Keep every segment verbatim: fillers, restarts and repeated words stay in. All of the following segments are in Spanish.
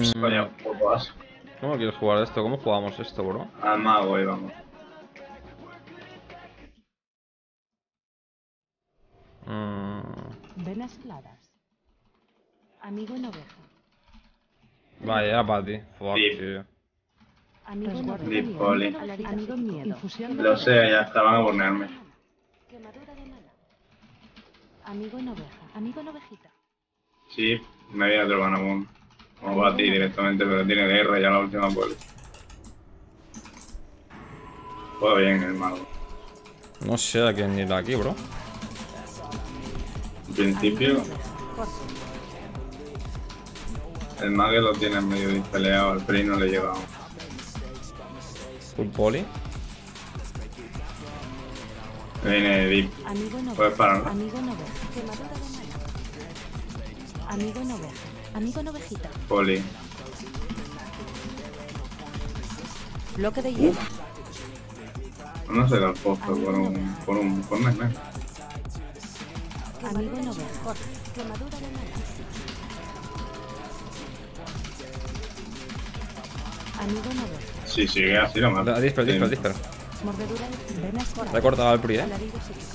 Vaya, un poco asco. ¿Cómo quieres jugar esto? ¿Cómo jugamos esto, bro? Al mago y vamos. Mm. Venas heladas. Amigo en oveja. Vaya, Pati. Fuck, Sí. tío. Amigo en oveja. Deep Poly. Amigo en miedo. Infusión de Lo sé, ya estaban a ponerme. Quemadura de mana. Amigo en oveja. Amigo en ovejita. Sí, me viene otro Banamon. Como va a ti directamente, pero tiene guerra ya la última poli. Juega bien el mago. No sé a quién ir aquí, bro. En principio, el mago lo tiene medio dispeleado, al Free no le llega aún. Full poly. Viene Deep. Amigo en Puedes oveja. parar, ¿no? Amigo en oveja. Quemadura de mana. Amigo en oveja. Amigo en ovejita. Poli. Bloque de hielo. No se da el pozo por un. por un. por un mes. Amigo en oveja. Quemadura de mana. Amigo en oveja. Si sigue así lo mato. Dispel, dispel, dispel. Mordedura de venas Le he cortado al Pri, eh. alarido psíquico.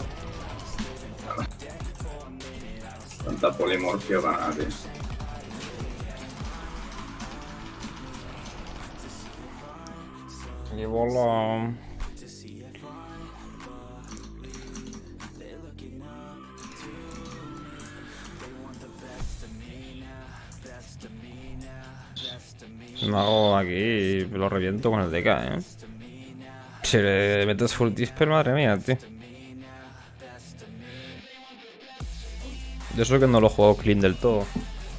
Tanta polimorfia para nadie. Llevo la... Me hago aquí y lo reviento con el D K, eh. Si le metes full dispel, madre mía, tío. Yo eso que no lo he jugado clean del todo.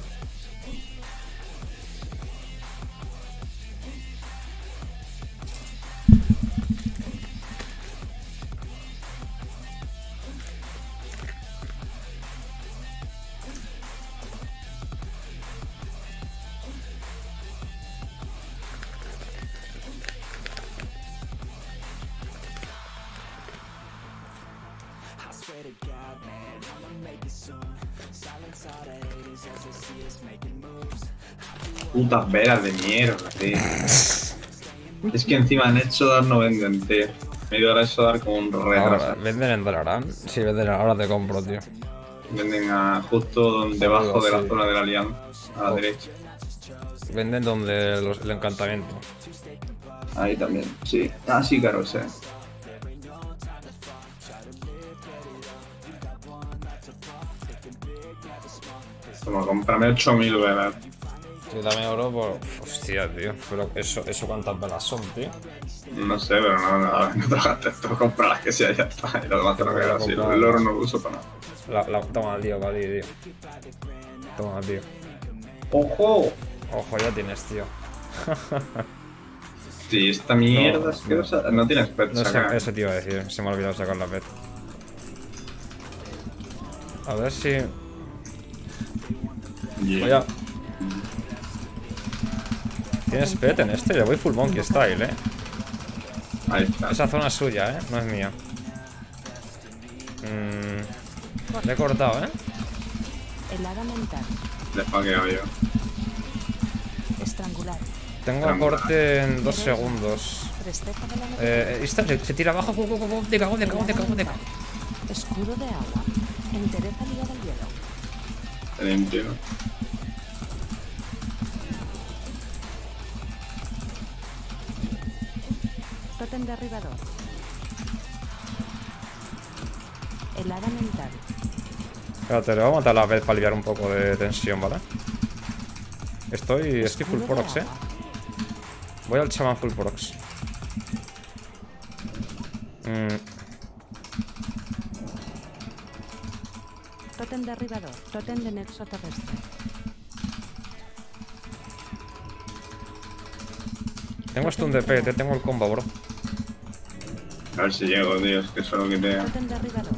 Putas velas de mierda, tío. Es que encima en Exodar no venden, tío. Me he ido a Exodar como un Ahora, retraso. ¿venden en Dalaran? Sí, venden ahora te compro, tío. Venden a justo donde debajo de la sí. zona de la alianza, a la Oh. derecha. Venden donde los- el encantamiento. Ahí también, sí. Ah, sí, claro, sé. Como comprarme ocho mil velas. Sí, dame oro por... Hostia, tío. Pero eso, eso cuántas velas son, tío. No sé, pero no, no, no te gastes, tú compras las que sea y ya está. Y lo demás te lo quedas así. El oro no lo uso para nada. La, la, toma, tío, para ti, tío. Toma, tío. ¡Ojo! Ojo, ya tienes, tío. Sí, esta mierda No, es que no, no tienes pet No sé, sacar. eso te iba a decir. Se me ha olvidado sacar la pet. A ver si... Yeah. Voy a... ¿Tienes pet en este? Le voy full monkey style, eh. Ahí está. Esa zona es suya, eh. No es mía. Mm, le he cortado, eh. Helada mental. Le he hackeado yo. Estrangular. Tengo corte en dos segundos. Presteja de la noche. Eh, está, se, se tira abajo. Go, go, go, go. De cago, de cago, de cago, de cago. Escudo de agua. Entereza ligada al hielo. Te limpio. Totem derribador. Helada mental. Espérate, le voy a matar la vez para aliviar un poco de tensión, ¿vale? Estoy, estoy full prox, eh. Voy al chamán full prox. Mm, Totem derribador. Totem de nexo terrestre. tengo stun de P, te tengo el combo, bro. A ver si llego, tío. Es que solo quitea. Totem derribador.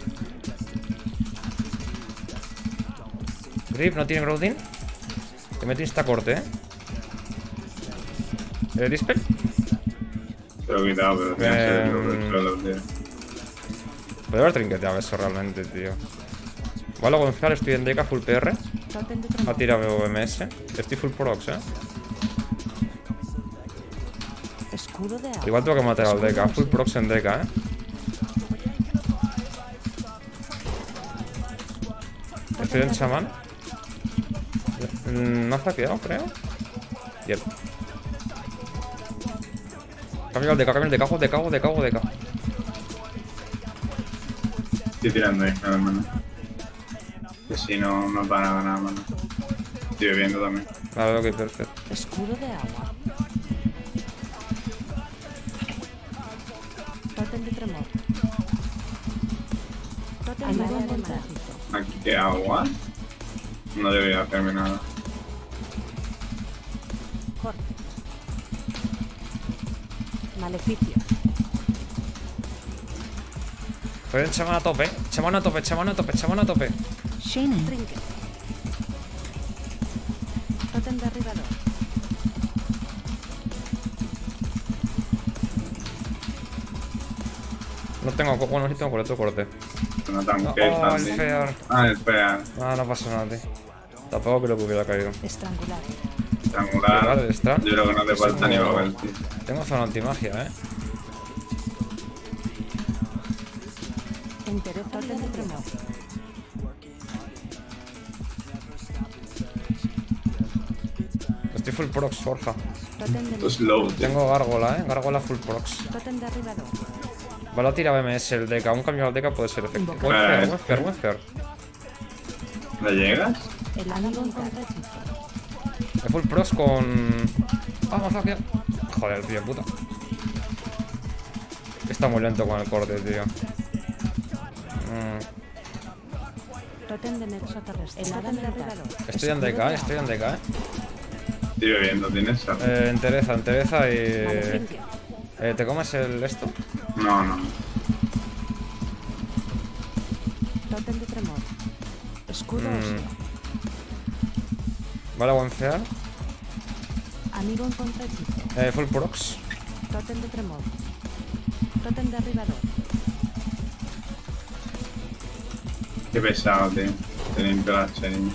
Grip, ¿no tiene Groudin? Te metí esta corte, eh. ¿Eh, Dispel? Te lo he quitado, pero tiene que ser lo del suelo, tío. Podría haber trinqueteado eso realmente, tío. Vale, Gonzalo, estoy en D K full P R. Totem de Ha trombón. tirado M S. Estoy full prox, eh. Escudo de agua. Igual tengo que matar al Escudo Deca. Full óseo. procs en Deca, eh. Estoy en chamán. Mm, No ha hackeado, creo. Bien. Cambio al Deca, cambio al Deca, hago Deca, hago Deca, hago Deca. Estoy tirando ahí, nada más. Que si no nos van a ganar, mano. Estoy bebiendo también. Vale, ok, perfecto. Escudo de agua. Totem de tremor. Totem de agua. Aquí que agua. No debería hacerme nada. Corte. Maleficio. Estoy en chamán a tope. Chamán a tope, chamán a tope, chamán a tope. Shaman. Trinket. Totem derribador. No tengo. Bueno, sí tengo coleto corte. No tan No, que oh, el también. fear. Ah, espera. Ah, no pasa nada, tío. Tampoco creo que hubiera caído. Estrangular. Triangular. Vale, está. Yo creo que no te falta ni babel, tío. Tengo zona antimagia, eh. Interés. Totem de tremor. Estoy full procs, Forja. Totem de Esto es low, tío. Tengo gárgola, eh. Gárgola full procs. Totem derribador. Vale a tirar B M S el Deca. Un cambio al Deca puede ser efectivo. Buen Vale. fair, buen fair, buen fair. ¿Le llegas? El amigo en contrahechizo. De full procs con. Vamos a hackear. Joder, tío, puta. Está muy lento con el corte, tío. Mm. Totem de nexo terrestre. El hada derribador. Estoy en Deca, eh. Estoy en Deca, eh. Estoy bebiendo, ¿tienes sal? Eh, entereza, entereza y. Maleficio. Eh, ¿Te comes el esto? No, no. Totem de tremor. Escudo Mm. óseo. Vale, buen fear. Amigo en contrahechizo. Eh, full procs. Totem de tremor. Totem derribador. Qué pesado, tío. Te limpio las chains.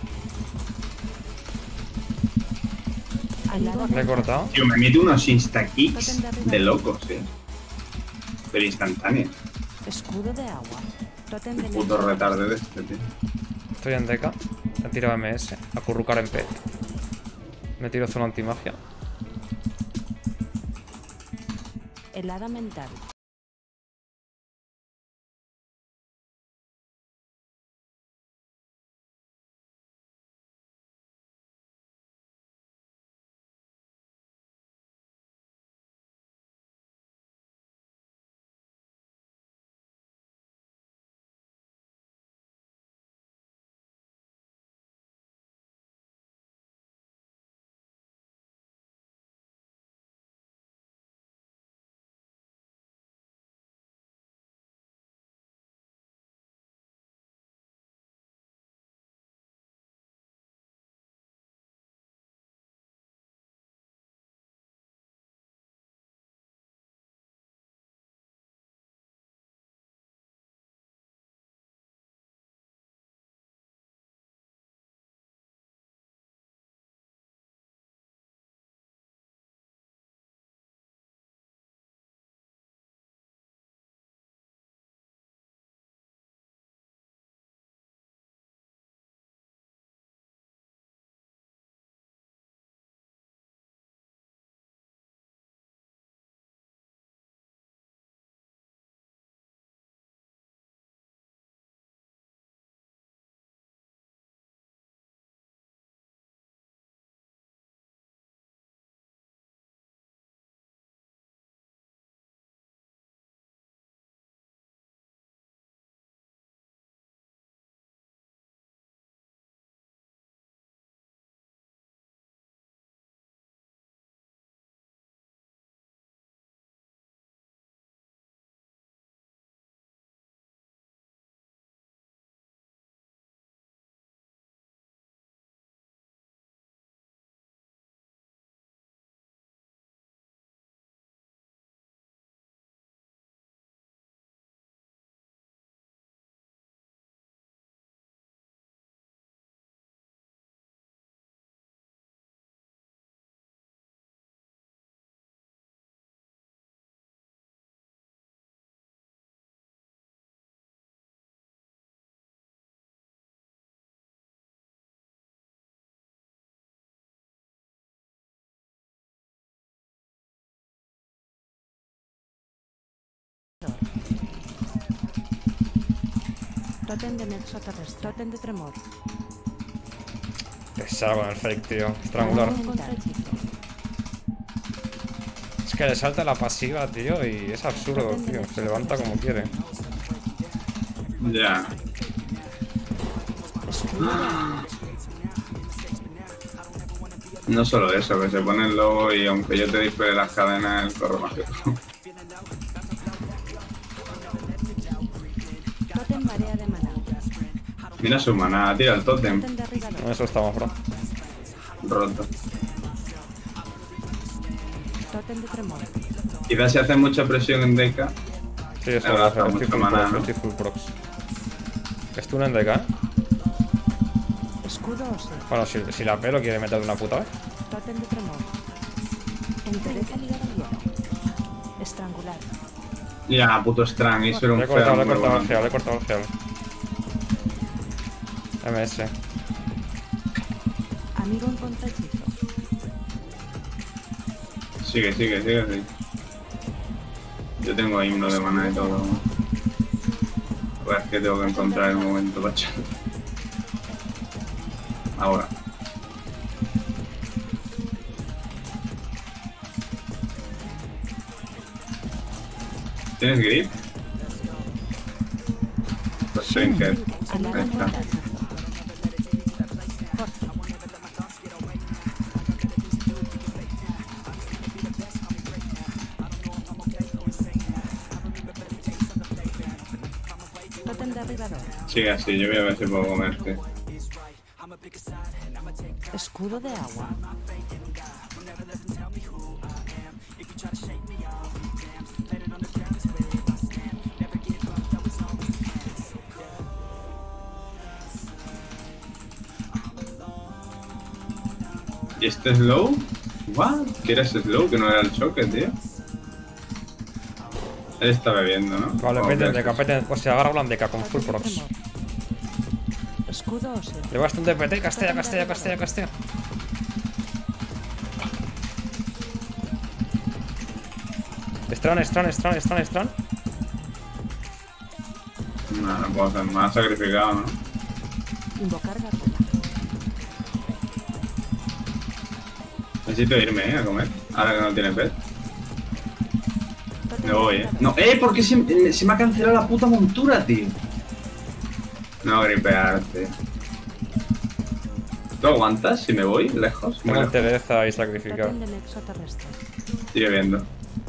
Amigo Le he cortado. Tío, me mete unos insta-kicks de locos, tío. Pero instantáneos. Escudo de agua. Totem de Puto nexo retarde de este, tío. Estoy en Deca. He tirado M S. Acurrucar en P. Me tiro zona antimagia. El hada mental. Totem de nexo terrestre. Totem de tremor. Pesado con el fake, tío. Estrangular. Es que le salta la pasiva, tío, y es absurdo, tío. Se levanta como quiere. Ya. No solo eso, que se pone el logo y aunque yo te dispare las cadenas, el corro más que tú. Totem marea de maná. Mira su maná, tira el tótem. Totem derribador. Eso estamos, bro. Roto. Totem de tremor. Quizás si hace mucha presión en Deca. Sí, eso Me lo gasta hace. Estoy mucho full maná, prox, ¿no? estoy full prox. Stun en D K, ¿eh? Escudo óseo. Bueno, si, si la P lo quiere meter de una puta vez. Totem de tremor. Entereza ligada al hielo. Estrangular. Ya, puto Strang, eso era un Le he cortado, le he feo. cortado el gel, le he cortado el gel. M S. Amigo en contrahechizo. Sigue, sigue, sigue, sigue. Yo tengo himno de maná y todo. Pues es que tengo que encontrar el momento, macho. Ahora. ¿Tienes grip? Pues Trinket. Ahí Alarma en está. contrahechizo. Totem derribador. Sigue así, yo voy a ver si puedo comerte. Escudo de agua. ¿Y este slow? ¿What? ¿Qué era ese slow? Que no era el choque, tío. Él está bebiendo, ¿no? Vale, ¿O peten qué D K, haces? peten. O sea, agarra blandeca con full Totem de prox. tremor. Escudo óseo. Le vas un D P T, castea, castea, castea, castea. Stran, Stran, Stran, Stran, Stran. No, no puedo hacer más, sacrificado, ¿no? Invocar gárgola. Necesito irme, ¿eh? A comer. Ahora que no tiene pet. Totem Me voy, ¿eh? derribador. No, ¡eh! ¿Por qué se, se me ha cancelado la puta montura, tío? No, gripear, tío. ¿Tú aguantas si me voy lejos? Muy Tengo lejos. entereza y sacrificar. Totem de nexo terrestre. Sigue viendo.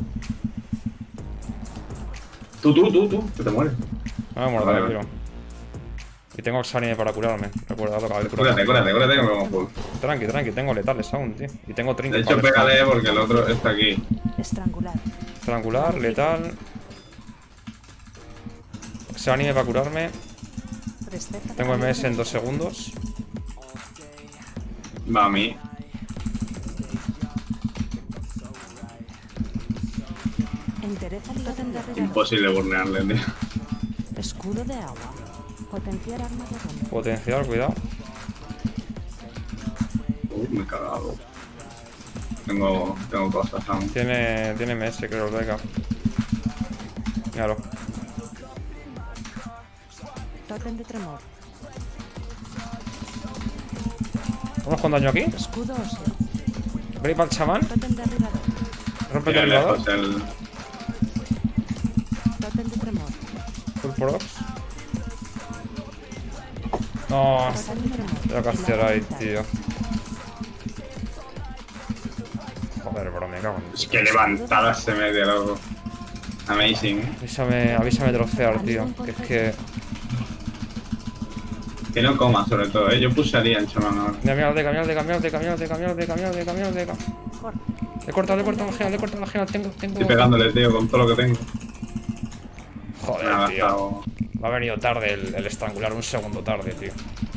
Tú, tú, tú, tú, que te mueres. No me muero, Vale, tranquilo. vale. Y tengo Xanime para curarme. Recuerda, toca el Cúrate, cúrate, cúrate que me pongo full. Tranqui, tranqui, tengo letales aún, tío. Y tengo trinket. De hecho, para pégale porque el otro está aquí. Estrangular. Estrangular, letal. Xanime para curarme. Receta Tengo de M S en dos segundos. Va a mí. Entereza ligada al hielo. Imposible burnearle, tío. Escudo de agua. Potenciar arma de ronda. Potencial, cuidado. Uh, me he cagado. Tengo, tengo cosas aún. Tiene, tiene M S, creo, el Vega. Míralo. Totem de tremor. ¿Vamos con daño aquí? Escudo óseo. Grip al chamán. Totem derribador. Rompe el Mira derribador. lejos el... Totem de tremor. Full prox. No, Totem de tremor. voy a castear ahí, tío. Joder, bro, me cago en... Es que levantada se mete, loco. Amazing, ¿eh? Avísame, avísame trocear, tío. Que es que... Que no coma, sobre todo, ¿eh? Yo pulsaría en chamán ahora. Mira, mira, de cambiar, de cambiar, de cambiar, de cambiar, de cambiar, de cambiar, de cambiar. Corte. Le he cortado, le he cortado la gema, le he cortado la gema. Tengo, tengo... Estoy pegándole, tío, con todo lo que tengo. Me ha Joder, tío. gastado. Me ha venido tarde el, el estrangular, un segundo tarde, tío.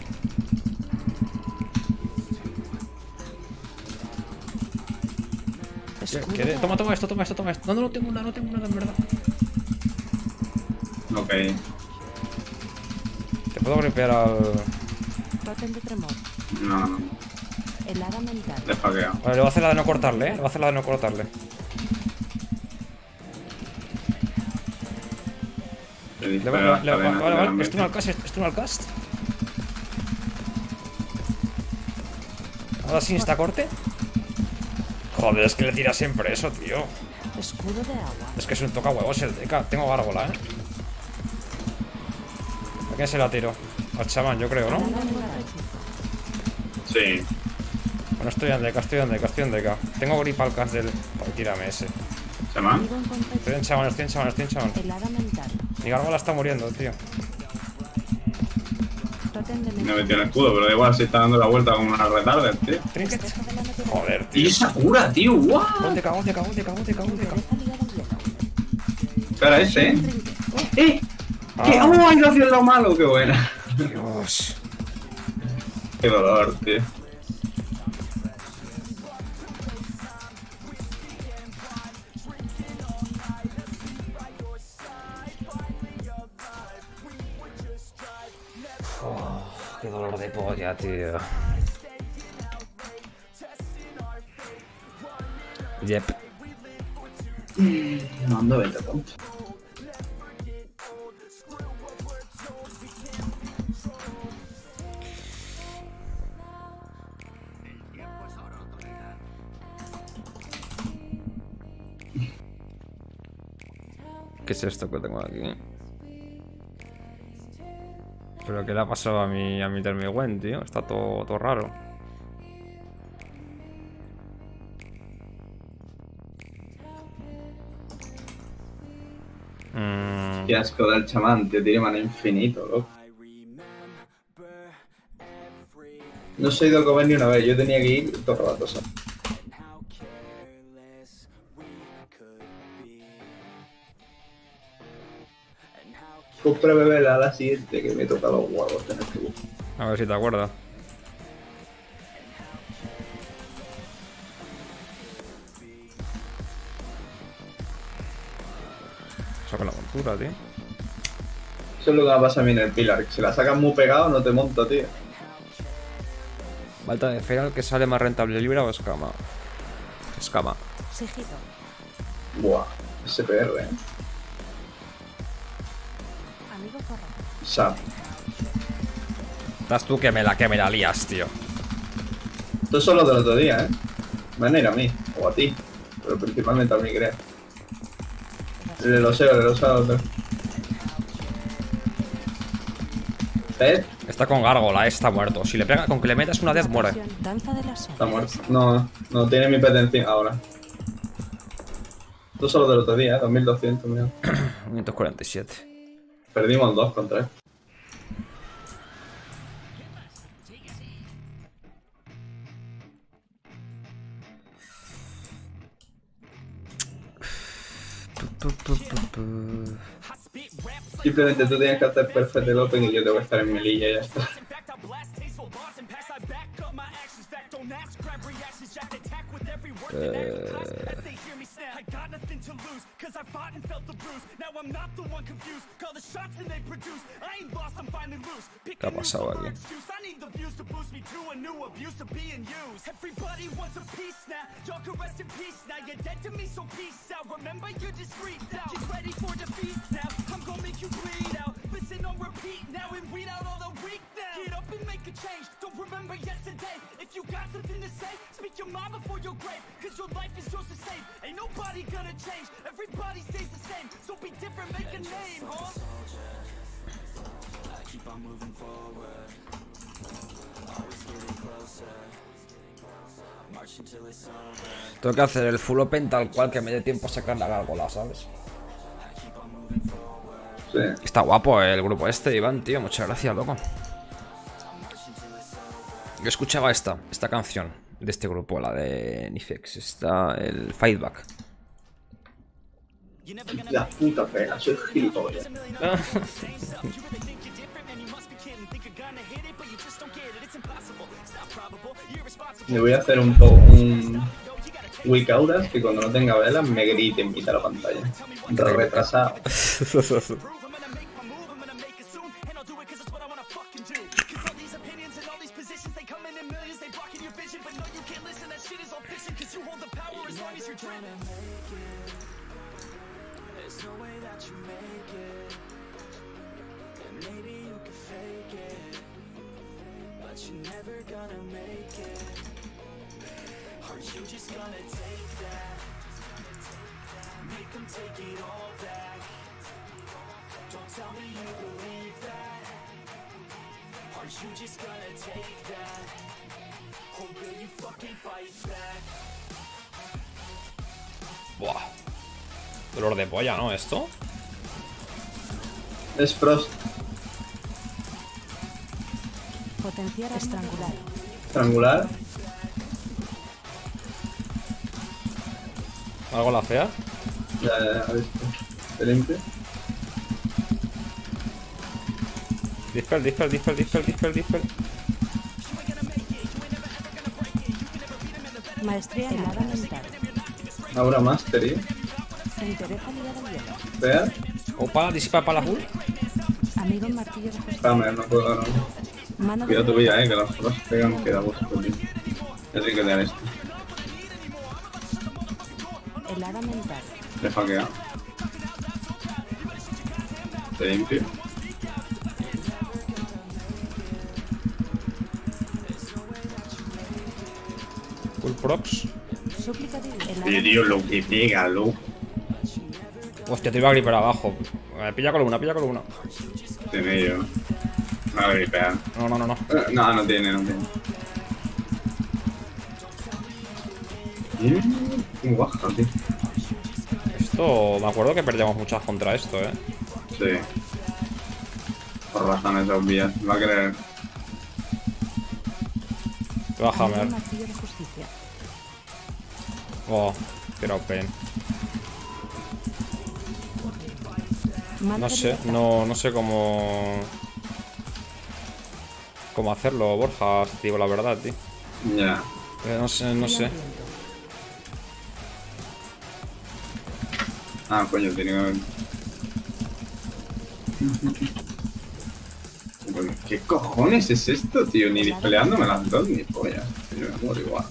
Escudo ¿Qué- de Toma, toma esto, toma esto, toma esto. No, no, no tengo nada, no tengo nada, en verdad. Ok. Te puedo gripear al... Totem de tremor. No, no. Helada mental. Le he hackeado. Vale, le voy a hacer la de no cortarle, eh. Le voy a hacer la de no cortarle. Le Le dispara va- las le va- cadenas vale, del vale, ambiente. esto no al cast, esto no al cast. Ahora sí, insta corte. Joder, es que le tira siempre eso, tío. Escudo de agua. Es que es un toca huevos el Deca. Tengo gárgola, eh. ¿A quién se la tiro? Al chamán, yo creo, ¿no? Sí. Bueno, estoy en Deca, estoy en Deca, estoy en Deca. Tengo grip al cast del. Joder, tírame ese. ¿Se llama? Amigo en contacto. Estoy en chamán, estoy en chamán, estoy en chamán. Helada mental. Mi gárgola está muriendo, tío. Totem de Me mente. metió en el escudo, pero da igual si está dando la vuelta con una retarder, tío. Trinket. Espejo de la naturaleza. Joder, tío. Y esa cura, tío, guau. Gol de cago, de cago, de cago, de cago, de cago. Deja ligada al hielo. Espera, ese, ¿eh? Trinket. ¡Eh! ¿Qué? Ah. ¡Oh, ha ido hacia el lado malo! ¡Qué buena! Dios. ¡Qué dolor, tío! Qué dolor de polla, tío. Yep. No ando vete tonto. ¿Qué es esto que tengo aquí? ¿Pero qué le ha pasado a mi, a mi Termigwen, tío? Está todo, todo raro. Mm, Qué asco da el chamán, tío. Tiene mana infinito, loco. No se ha ido a comer ni una vez. Yo tenía que ir todo el rato, ¿sabes? Compra bebé la ala siguiente que me toca los huevos tener que buscar. a ver si te acuerdas. Saca la montura, tío. Eso es lo que me pasa a mí en el pilar. Que si la sacas muy pegado no te monta, tío. Balta de Feral, que sale más rentable, libra o escama. Escama. Sigilo. Buah. S P R, eh. Amigo corro. Sap. Estás tú que me la que me la lías, tío. Esto es solo del otro día, eh. Me van a ir a mí. O a ti. Pero principalmente a mí, creo. Le lo sé, le lo sé a otro. ¿Eh? Está con gárgola, está muerto. Si le pega con que le metas una death, muere. Danza de las Está sombras. muerto. No, no tiene mi petencia ahora. Esto es solo del otro día, eh. dos mil doscientos, mira. quinientos cuarenta y siete. Perdimos dos contra él. Simplemente tú tienes que hacer perfect el open y yo tengo que estar en Melilla y ya está. ¿Qué ha pasado aquí? Tengo que hacer el full open tal cual que me dé tiempo a sacar la gárgola, ¿sabes? Sí. Está guapo el grupo este, Iván, tío. Muchas gracias, loco. Yo escuchaba esta, esta canción de este grupo, la de Nifex. Está el Fightback. La puta pena, soy gilipollas. Me voy a hacer un poco un Weak Auras que cuando no tenga velas me grite en mitad de la pantalla. Retrasado. Buah. Dolor de polla, ¿no? Esto. Es Frost. Potenciar estrangular. Estrangular. ¿Algo la fea? Ya, ya, ya, visto. Excelente. Dispel, dispel, dispel, dispel, dispel, dispel. Maestría helada mental. Ahora Master, ¿eh? Entereza ligada al hielo. Vea. Opa, disipa para la full. Amigo martillo de justicia. Hammer, no puedo ganar. Mano Cuidado tu de vida, eh, que los Frost pegan, queda gusto, tío. Ya sé que te dan esto. helada mental. Te hackea. Te limpio. Full procs. Súplica divina. Helada Oye, tío, lo que pega, loco. Hostia, te iba a gripar abajo. Eh, pilla columna, pilla columna. Tiene yo. No va a gripear. No, no, no, no. Eh, No, no tiene, no tiene. Mm, ¿Cómo baja, tío? Esto, me acuerdo que perdíamos muchas contra esto, eh. Sí. Por razones obvias. Va a querer. Te va a Amigo hammer. martillo de justicia. Oh, tira open. Mano No de sé, libertad. no, no sé cómo. Cómo hacerlo, Borja, te digo la verdad, tío. Ya. Eh, no sé, no Frío sé. hambriento. Ah, coño, tiene que haber. Bueno, ¿qué cojones es esto, tío? Ni dispeleándome las dos ni pollas. Yo me muero igual.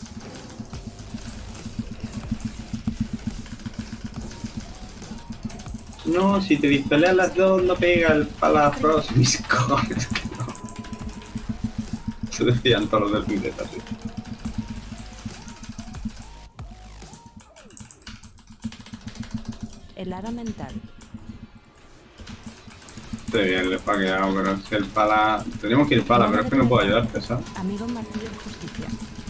No, si te dispeleas las dos no pega el palafros. Mis cojones, que no. Se decían todos los del Pineta, sí. Helada mental. Estoy bien, le he paqueado, pero es que el pala. Tendríamos que ir pala, pero es que no puedo ayudarte, ¿sabes? Amigo martillo de justicia.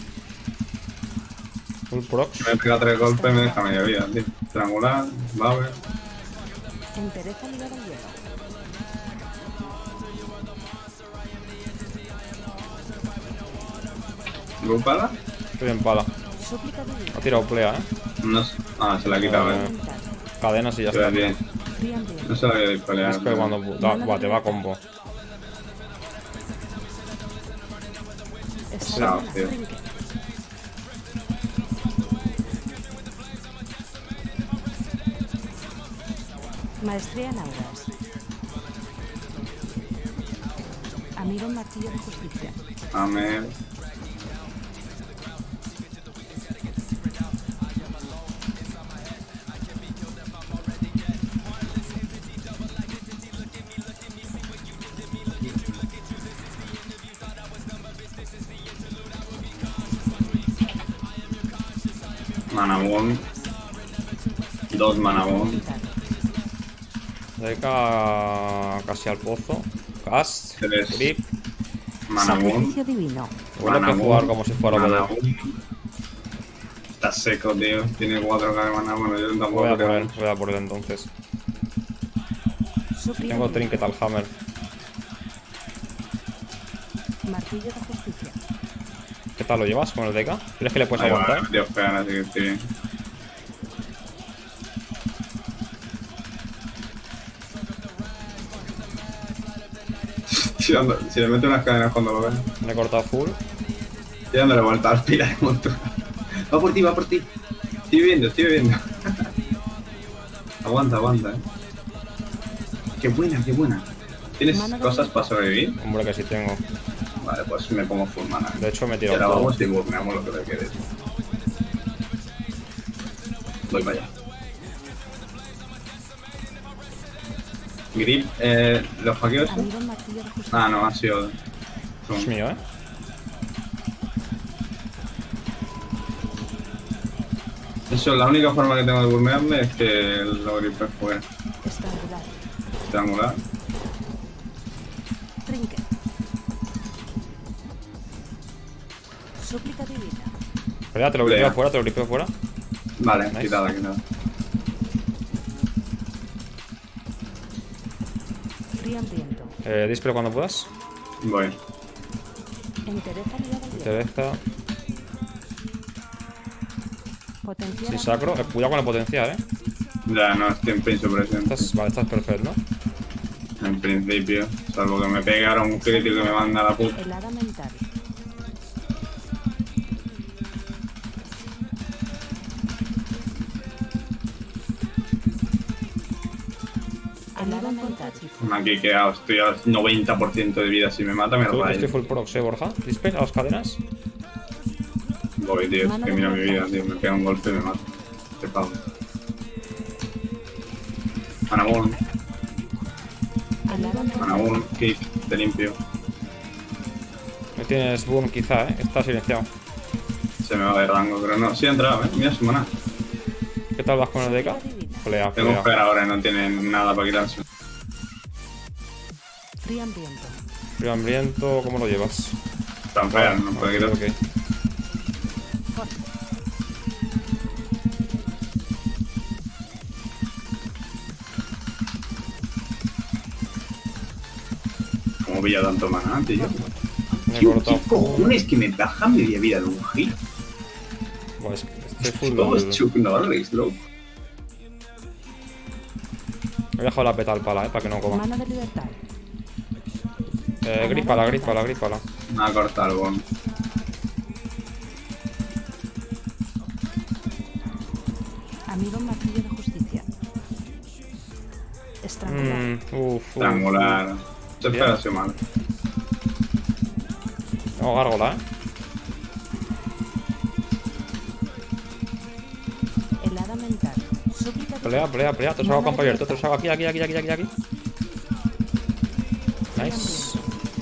Full procs. Si me pega tres golpes me deja media vida, tío. Triangular, va a ver. Entereza ligada al hielo. ¿Go pala? Estoy en pala. Súplica divina. Ha tirado plea, eh. No sé. Ah, se la ha quitado, Eh, eh. Mental. Cadenas y ya Se ve está. bien. Frío hambriento. No se la voy a dispelear. Dispel cuando. Da, buah, te va a combo. Estrangular. Chao, tío. Trinque. Maestría en auras. Amigo martillo de justicia. Amén. Manabón. Dos manabón. Mental. Deca casi al pozo. Cast. Tres. Grip. Manabón. Sacrificio divino. Bueno, que jugar como si fuera Obed. Manabón. Está seco, tío. Tiene cuatro K de mana. Bueno, yo tampoco Voy a por creo. él, voy a por él entonces. Súplica Tengo divina. trinket al hammer. Martillo de justicia. ¿Qué tal lo llevas con el Deca? ¿Crees que le puedes Ahí va, aguantar? tío, espera, así que estoy bien. Si, ando- si le meto unas cadenas cuando lo ven. Me he cortado full. Estoy dándole vuelta al pila de montura. Va por ti, va por ti. Estoy viviendo, estoy viviendo. Aguanta, aguanta, eh. Qué buena, qué buena. ¿Tienes Mano de cosas libertad. para sobrevivir? Hombre, que sí tengo. Vale, pues me pongo full mana. De hecho, me he Y tirado ahora todo. vamos y burneamos lo que le quede. Voy para allá. Grip, eh, los hackeos. Amigo martillo de justicia. Ah, no, ha sido. Es mío, ¿eh? Eso, la única forma que tengo de burmearle es que lo gripe fuera. Estrangular. Triangular. Trinket. Súplica divina. Espera, te lo gripeo Lea. afuera, te lo gripeo afuera. Vale, Nice. quitada, quitada. Frío hambriento. Eh, disparo cuando puedas. Voy. Entereza ligada al Te hielo. deja. Potenciar. Sí, sacro. Eh, cuidado con el potencial, eh. Ya, no, estoy en principio presente. Estás, vale, estás perfecto, ¿no? En principio. Salvo que me pegue ahora un crítico que me manda a la puta. Helada mental. Helada mental. Aquí he quedado, estoy al noventa por ciento de vida. Si me mata, me Tú, rayo. estoy full prox, eh, Borja. Dispel a las cadenas. Voy, tío, es que mira mi vida, tío. Me pega un golpe y me mata. Qué pavo. Manabón, Helada mental. Manabón, kick, te limpio. No tienes boom, quizá, eh. Está silenciado. Se me va de rango, pero no. Sí ha entrado, eh. Mira su maná. ¿Qué tal vas con el D K? Pelea, Tengo un pelea. fer ahora y no tiene nada para quitarse. Frío hambriento. Frío hambriento, ¿cómo lo llevas? Tan fea, no puede Ok, quitarse. ok. Como pilla tanto maná, tío. Me he ¿Qué, cortado. qué cojones que me baja media vida de un hit? Buah, es que estoy full. Todo es He Chuck Norris, loco. dejado la peta al pala, eh, para que no coma. Mano de libertad. Eh, grípala, grípala, grípala. Me va a cortar el bon. Amigo martillo de justicia. Estrangular. Mmm, uff, uff. Triangular. Se Bien. espera, se mal. No, gárgola, eh. Helada mental. Súplica Pelea, pelea, pelea. Te salgo campo abierto. Te salgo aquí, aquí, aquí, aquí, aquí, aquí. Nice.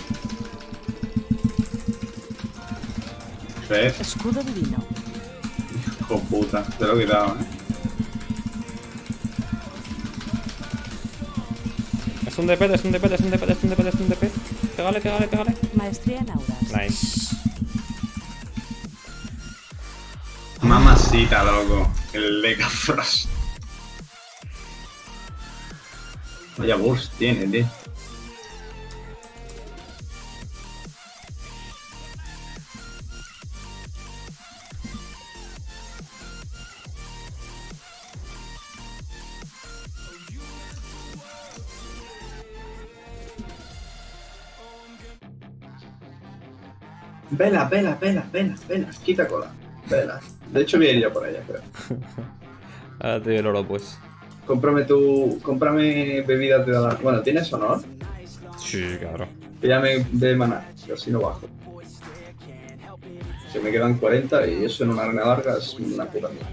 ¿Ves? Escudo divino. Hijo puta. Te lo he quitado, eh. Es un D P, es un D P, es un D P, es un D P, es un D P. Pégale, pégale, pégale. Maestría en auras. Nice. Mamacita, loco. El Lega Frost. Vaya burst tiene, tío. Vela, vela, vela, vela, vela. Quita cola. Vela. De hecho, voy a ir yo por allá, creo. Ahora te doy el oro, pues. Cómprame tu. Cómprame bebidas de la. Bueno, ¿tienes honor? Sí, claro. Píllame de maná, que así no bajo. Se me quedan cuarenta y eso en una arena larga es una puta mierda.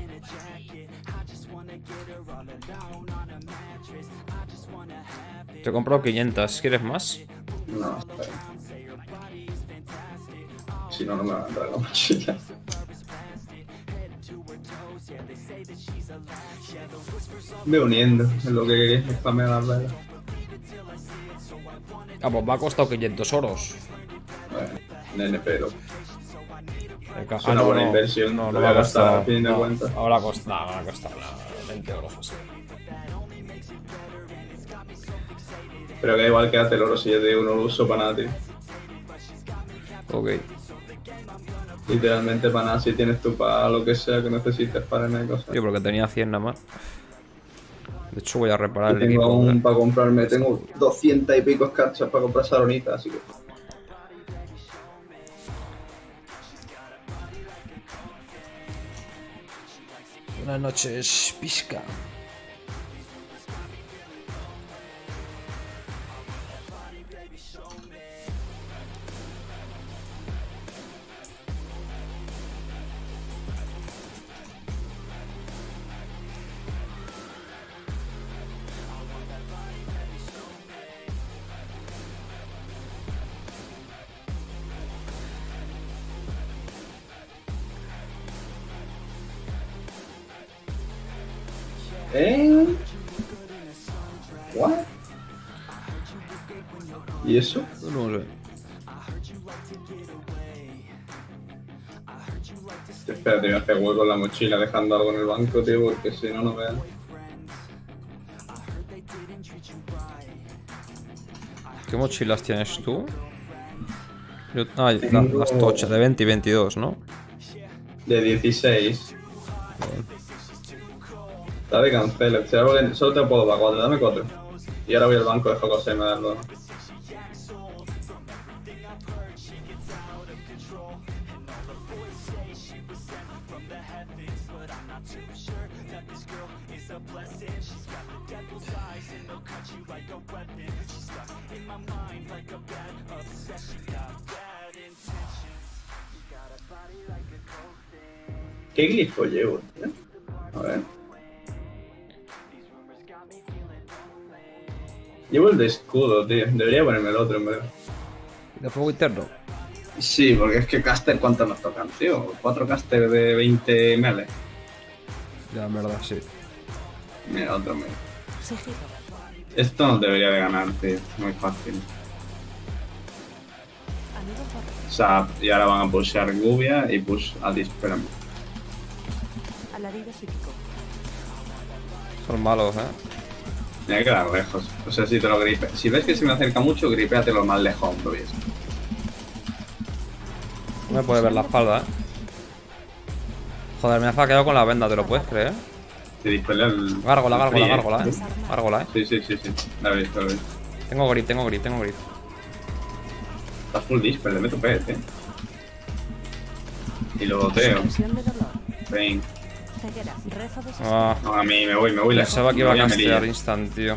Te he comprado quinientas. ¿Quieres más? No, espera. Si no, no me va a entrar la mochila. Me uniendo, es lo que spamea las velas. Ah, pues me ha costado quinientos oros. Bueno, nene, pero. Venga, Es una buena inversión, No, lo no voy me a ha gastar, costado. a fin de no, cuentas. ahora ha costado, no, no me ha costado nada. veinte euros así. Pero que igual quédate el oro si yo te digo, no lo uso para nada, tío. Ok. Literalmente para nada, si tienes tú para lo que sea que necesites para N cosas. Yo porque tenía cien nada más. De hecho voy a reparar Yo el tengo equipo. aún ¿verdad? para comprarme, tengo doscientas y pico cartas para comprar Saronita, así que. Buenas noches, Pisca. ¿Eh? ¿What? ¿Y eso? No sé. Espérate, voy a hacer hueco en la mochila dejando algo en el banco, tío, porque si no, no me dan. ¿Qué mochilas tienes tú? Yo, ah, la- las tochas de veinte y veintidós, ¿no? De dieciséis. Dale, cancela. Si algo que- Solo te puedo para cuatro, dame cuatro. Y ahora voy al banco, dejo cosas y me das dos. ¿Qué glifo llevo, tío? A ver. Llevo el de escudo, tío. Debería ponerme el otro, en verdad. ¿De fuego interno? Sí, porque es que caster, ¿cuánto nos tocan, tío? Cuatro caster de veinte ml. Ya, en verdad, sí. Mira, otro mira. Sigilo. Esto no debería de ganar, tío. Muy fácil. Amigo corre. O sea, y ahora van a pushear Gubia y push a Disperam. Alarido psíquico. Son malos, ¿eh? Tiene que quedar lejos. O sea, si te lo gripe. Si ves que se me acerca mucho, gripéatelo más lejos, lo ves. No me puede ver la espalda, ¿eh? Joder, me ha flaqueado con la venda, ¿te lo puedes creer? Te dispele el. Gárgola, el gárgola, free, ¿eh? gárgola, ¿eh? Gárgola, ¿eh? Sí, sí, sí, sí. La he visto, la he visto. Tengo grip, tengo grip, tengo grip. Está full dispel, le meto pez, eh. Y lo boteo. Supresión de dolor. Ven. Ceguera. Rezo de Ah, No, a mí me voy, me voy lejos. pensaba que Me iba a voy castear Melilla. instant, tío.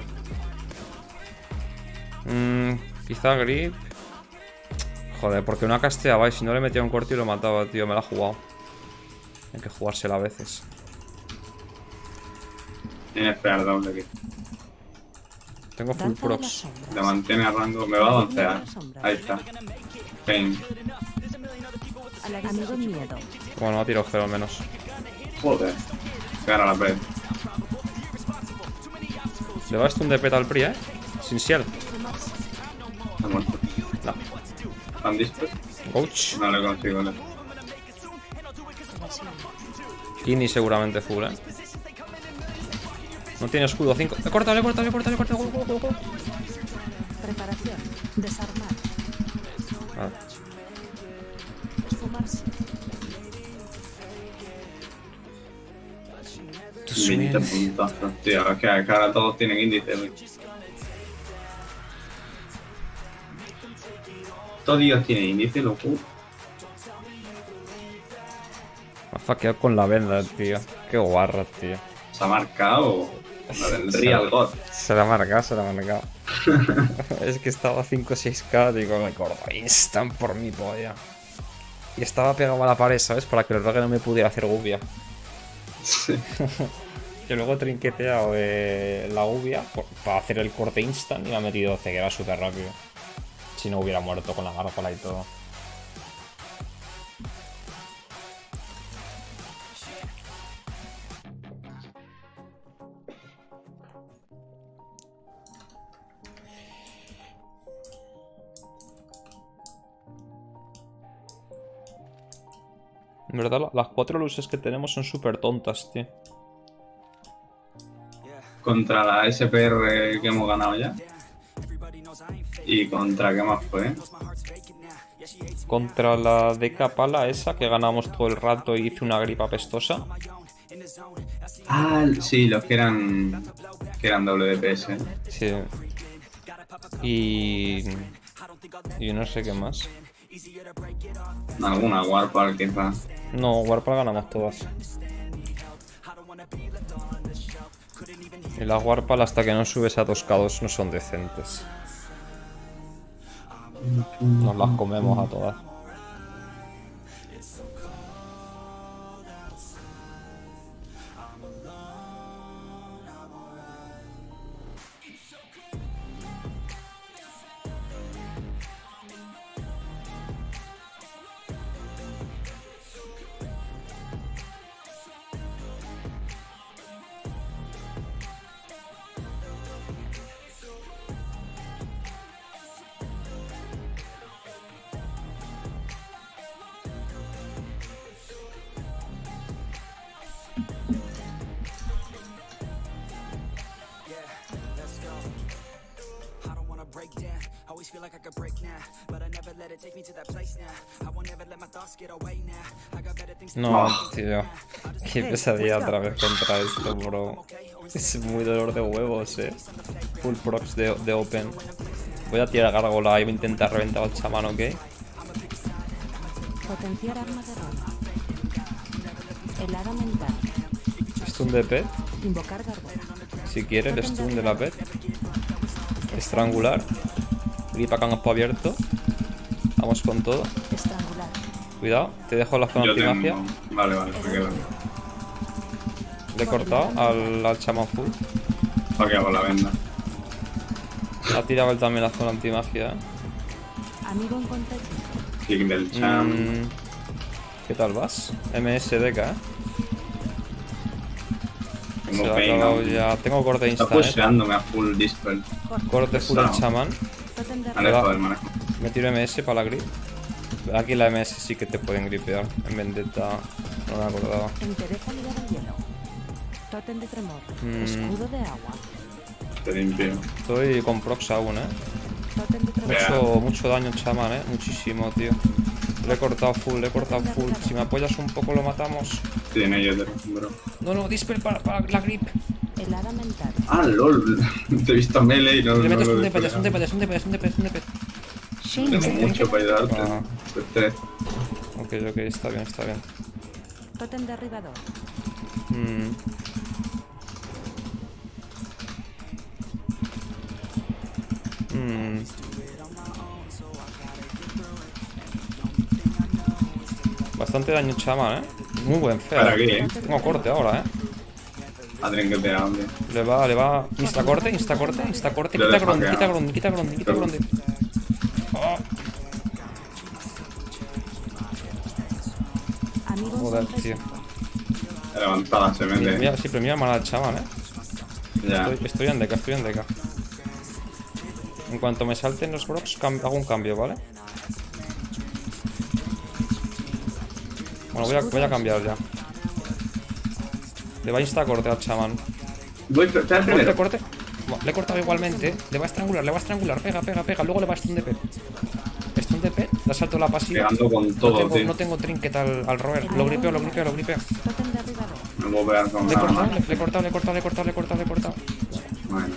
Mmm, quizá grip. Joder, porque una casteaba y si no le metía un corte y lo mataba, tío. Me la ha jugado. Hay que jugársela a veces. Tiene que esperar doble aquí. Tengo full danza de las procs. sombras. Le mantiene a rango. Me va a dancear. Ahí está. Ven. Amigo miedo. Bueno, ha tirado cero al menos. Joder. Gana la pez. Le va esto un D P al Pri, ¿eh? Sin Ciel. Ha muerto. No. ¿Han dispel? Coach. No le consigo, no. Kini seguramente full, ¿eh? No tiene escudo. cinco. Le corta, le corta, le corta, le corta. Go, go, go, go. Preparación. Desarmar. Vale. Esfumarse. veinte puntazos, tío. Es que ahora todos tienen índice, güey. Todos ellos tienen índice, loco. Me ha faqueado con la venda, tío. Qué guarra, tío. Se ha marcado la del Real God. Se la ha marcado, se la ha marcado. Es que estaba cinco o seis K, digo, me acuerdo. Instant por mi polla. Y estaba pegado a la pared, ¿sabes? Para que el rogue no me pudiera hacer gubia. Sí. Y luego he trinqueteado eh, la gubia por- para hacer el corte instant y me ha metido ceguera súper rápido. Si no hubiera muerto con la gárgola y todo. En verdad, la- las cuatro luces que tenemos son súper tontas, tío. Contra la S P R que hemos ganado ya. Y contra qué más fue. Contra la D K pala esa que ganamos todo el rato y hice una gripa pestosa. Ah, sí, los que eran. Que eran doble D P S. Sí. Y... Y no sé qué más. Alguna Warpal quizá. No, Warpal ganamos todas. Y las Warpal hasta que no subes a dos K dos no son decentes. Nos las comemos a todas. No, Oh. tío. Qué pesadilla otra vez contra esto, bro. Es muy dolor de huevos, eh. Full procs de, de Open. Voy a tirar gárgola y voy a intentar reventar al chamán, ¿ok? Potenciar arma de rol. Helada mental. Stun de pet, Invocar gárgola. si quiere, el stun de la pet. Estrangular. Gripa campo abierto. Vamos con todo. Estrangular. Cuidado, te dejo la zona Yo antimagia. tengo... Vale, vale, me quedo. Le he cortado al, al chamán full. ¿Para qué hago la venda? Ha tirado él también la zona antimagia, eh. Amigo en contra hechizo. Click del champ. Mm, ¿Qué tal vas? M S D K, eh. Se Tengo lo ha pain. acabado ¿no? ya. Tengo corte Está insta, eh. pusheándome a full dispel. Corte full al Pesado. chamán. Totem de Vale, va. joder, manejo. Me tiro M S para la grip. Aquí la M S sí que te pueden gripear. En Vendetta no me acordaba. entereza ligada al hielo. Totem de tremor. Mm. Escudo de agua. Te limpio. Estoy con procs aún, eh. Totem de tremor. Vea. Mucho, mucho daño el chamán, eh. Muchísimo, tío. Le he cortado full, le he cortado full. Si me apoyas un poco lo matamos. Tiene yo, bro. No, no, dispel para, para la grip. Helada mental. Ah, lol. Te he visto melee y no, Le no metes lo un he D P, un desplegado. D P, un D P, un D P, un D P. Shane Tengo mucho para ayudarte. Ah. Pues tres. Ok, ok, está bien, está bien. Totem derribador. Mm. Mm. Bastante daño chamán, eh. Muy buen feo. Para aquí, eh. Tengo corte ahora, eh. Adrien que te hable. Le va, le va. Insta corte, insta corte, insta corte. Lo he Quita grondi, desbloqueado. quita grondi, quita grondi, quita grondi. Oh, Amigo en joder, contra tío. hechizo. Levantada se mete. Mira, sí, pero mira mal al chamán, eh. Ya. Estoy, estoy en deca, estoy en deca. En cuanto me salten los procs, cam- hago un cambio, ¿vale? Bueno, voy a, voy a cambiar ya. Le va a insta corte al chamán. Voy, espera Corte, primero. corte. Buah, le he cortado igualmente, ¿eh? Le va a estrangular, le va a estrangular. Pega, pega, pega. Luego le va a stun D P. Stun D P, le salto la pasiva. Pegando con No todo, tengo, tío. no tengo trinket al, al roer. Lo gripeo, lo gripeo, lo gripeo. Totem derribador. No puedo pegar con Le he nada cortado, más. le, le he cortado, le he cortado, le he cortado, le he cortado, le he cortado. Bueno.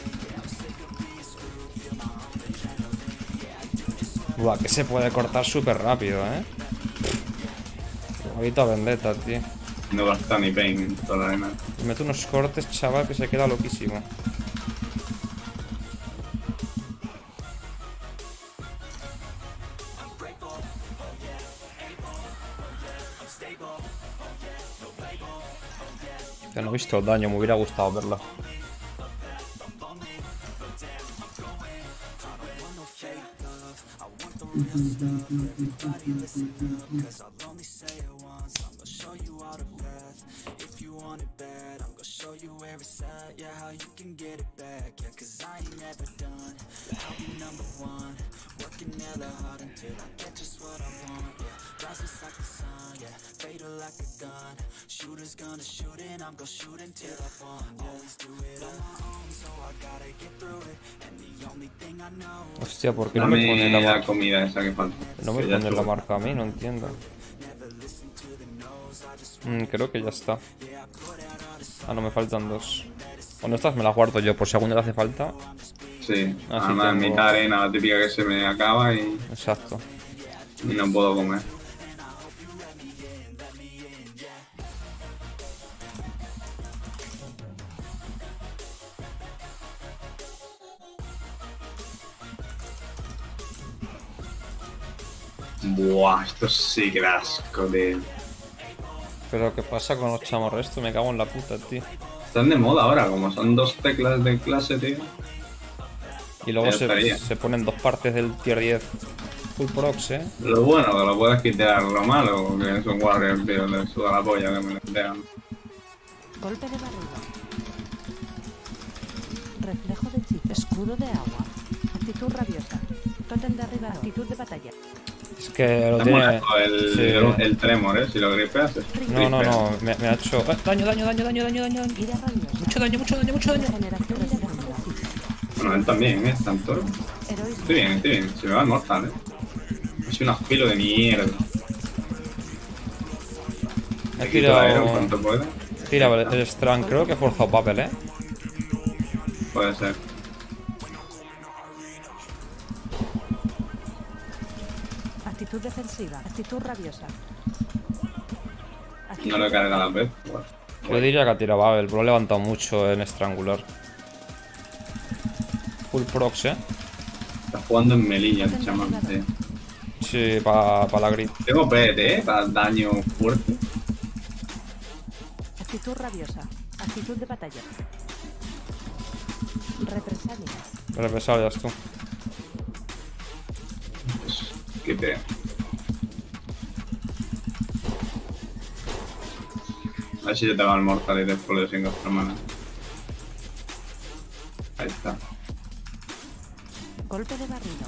Buah, que se puede cortar súper rápido, ¿eh? Ahorita vendetta, tío. No basta ni pain en toda la arena. Le meto unos cortes, chaval, que se queda loquísimo. Ya no he visto el daño, me hubiera gustado verlo. Hostia, ¿por qué no me pone Dame la la marca? comida esa que falta. No me Que ya pone la estuvo. marca a mí, no entiendo. Mm, creo que ya está. Ah, no, me faltan dos. Bueno, estas me las guardo yo por si alguna le hace falta. Sí. Ah, sí, Además, tengo- mitad arena, la típica que se me acaba y, Exacto. y no puedo comer. Buah, esto sí que da asco, tío. Pero ¿qué pasa con los chamorros? Esto me cago en la puta, tío. Están de moda ahora, como son dos teclas de clase, tío. Y luego Ya estaría. se, se ponen dos partes del tier diez full procs, eh. Lo bueno que lo puedes quitar, lo malo que es un warrior, tío, le suda la polla que me lo pegan. Golpe de barriga. Reflejo de hechizo. Escudo de agua. Actitud rabiosa. Totem derribador. Actitud de batalla. Es que lo Está muy tiene. alto el, Sí. el, el tremor, eh, si lo gripeas. es No, no, gripea. no, me, me ha hecho. ¡Eh! Daño, daño, daño, daño, daño, daño. Ira rabiosa. Mucho daño, mucho daño, mucho daño. Regeneración de hechizo. Bueno, él también, ¿eh? Tanto. Heroísmo. Estoy bien, estoy bien. Se me va el mortal, eh. Es un filo de mierda. He Me quito el aero en tirado... cuanto pueda. Tira el, el Strand, creo que he forzado papel, eh. Puede ser. Actitud defensiva. Actitud rabiosa. Actitud No lo carga las veces. Bueno. Yo diría que ha tirado Babel, pero lo he levantado mucho en estrangular. Full prox, eh. Está jugando en melilla el chamán, tío. Sí, para pa la grid. Tengo pet, eh, para daño fuerte. Actitud rabiosa. Actitud de batalla. Represalia. Represalias tú. Pues, qué te. A ver si se te va el mortal y te explode sin gastar mana. Ahí está. Golpe de barrido.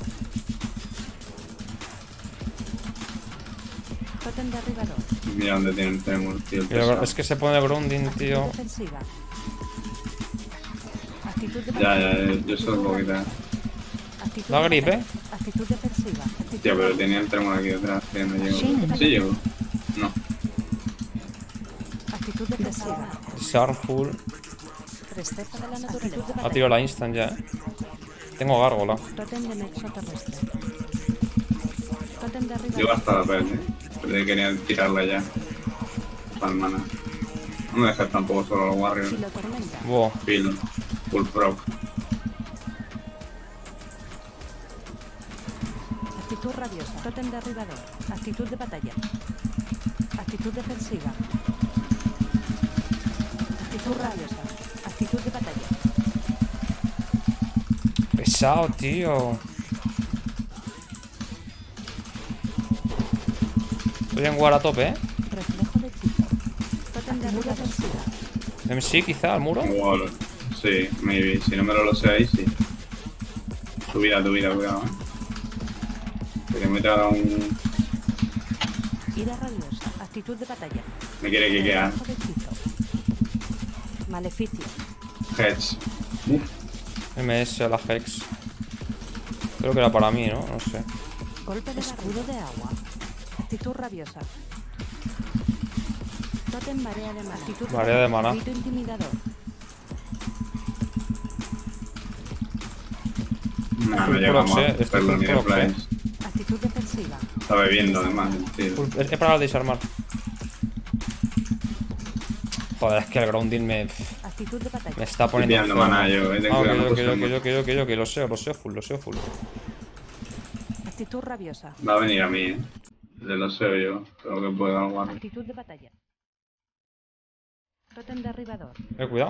Totem derribador. Mira dónde tiene el Tremor, tío. El Pero pesado. es que se pone grounding, Actitud tío. defensiva. Actitud de Ya, batalla. ya, ya, yo soy un poquito. Actitud Da de grip, batalla. eh. Actitud defensiva. Actitud Tío, pero rabiosa. tenía el Tremor aquí detrás, que no llego. Sí. ¿Sí llego? No. Actitud defensiva. Sharp full. Tristeza de la naturaleza. Ha tirado la instant ya, eh. Tengo gárgola. Totem de nexo terrestre. Totem de Llego arriba. hasta la pet, eh. Pero quería tirarla ya. Para el mana. No me dejes tampoco solo los Warriors. Si lo tormenta. Wow. Field. Full proc. Actitud rabiosa. Totem derribador. Actitud de batalla. Actitud defensiva. Actitud rabiosa. Actitud de batalla. Pesado, tío. Voy a jugar a tope, eh. Reflejo de hechizo. Totem de arriba defensiva. M C quizá al muro. Wall. Sí, maybe. Si no me lo lo sé ahí, sí. Tu vida, tu vida, cuidado, eh. Que me traga un. Ira rabiosa. Actitud de batalla. Me quiere que quede. Reflejo de hechizo. Maleficio. Hedge. Uf. M S a la Hex. Creo que era para mí, ¿no? No sé. Golpe de escudo de agua. Actitud rabiosa. Totem marea de mana. Actitud Marea de mana. Grito intimidador. No, no Full llegamos procs, a eh. Estoy hacerlo full ni de procs, eh. flies. Actitud defensiva. Está bebiendo además, tío. Full- Es es para desarmar. Joder, es que el grounding me, Actitud de batalla. me está Estoy poniendo pillando enfermo. mana yo, eh. Ten Ah, ok, cuidado, no ok, te ok, sueltes. ok, ok, ok, lo sé, lo sé full, lo sé full. Actitud rabiosa. Va a venir a mí, eh. Le lo sé yo. Creo que puedo algo. Actitud de batalla. Totem derribador. Eh, cuidado.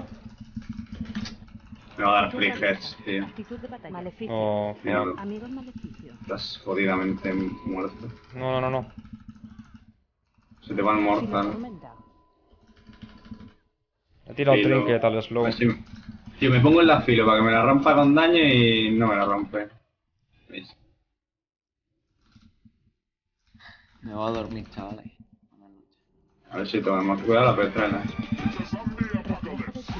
Me va a dar Actitud free rabiosa. heads, tío. Actitud de batalla. Maleficio. Oh, Míralo. Amigos maleficio. Estás jodidamente muerto. no, no, no, no. Se te va el Si lo mortal. tormenta. He tirado Filo. trinket al A slow. ver si me- Tío, me pongo en la filo para que me la rompa con daño y no me la rompe. ¿Veis? Me voy a dormir, chavales. Buenas noches. A ver si tomamos cuidado la petrana. Reflejo de hechizo.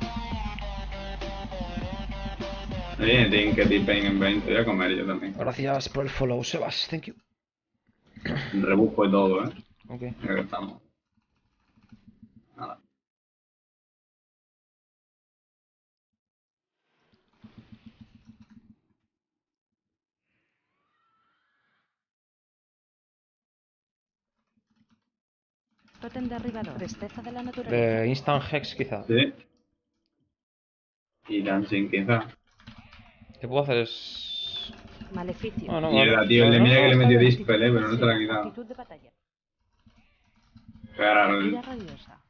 Me viene Tinket y Pain en veinte. Voy a comer yo también. Gracias por el follow, Sebas. Thank you. Rebusco y todo, eh. Ok. Ya que estamos. Nada. Totem derribador. Tristeza de la naturaleza. De Instant Hex, quizá. Sí. Y Dancing quizá. ¿Qué puedo hacer? Es. Maleficio. Ah, no, Mierda, vale. tío. No, Le no, mira que le no. metió Dispel, eh, pero no se la ha quitado. Actitud de batalla. Claro, Ira el- rabiosa.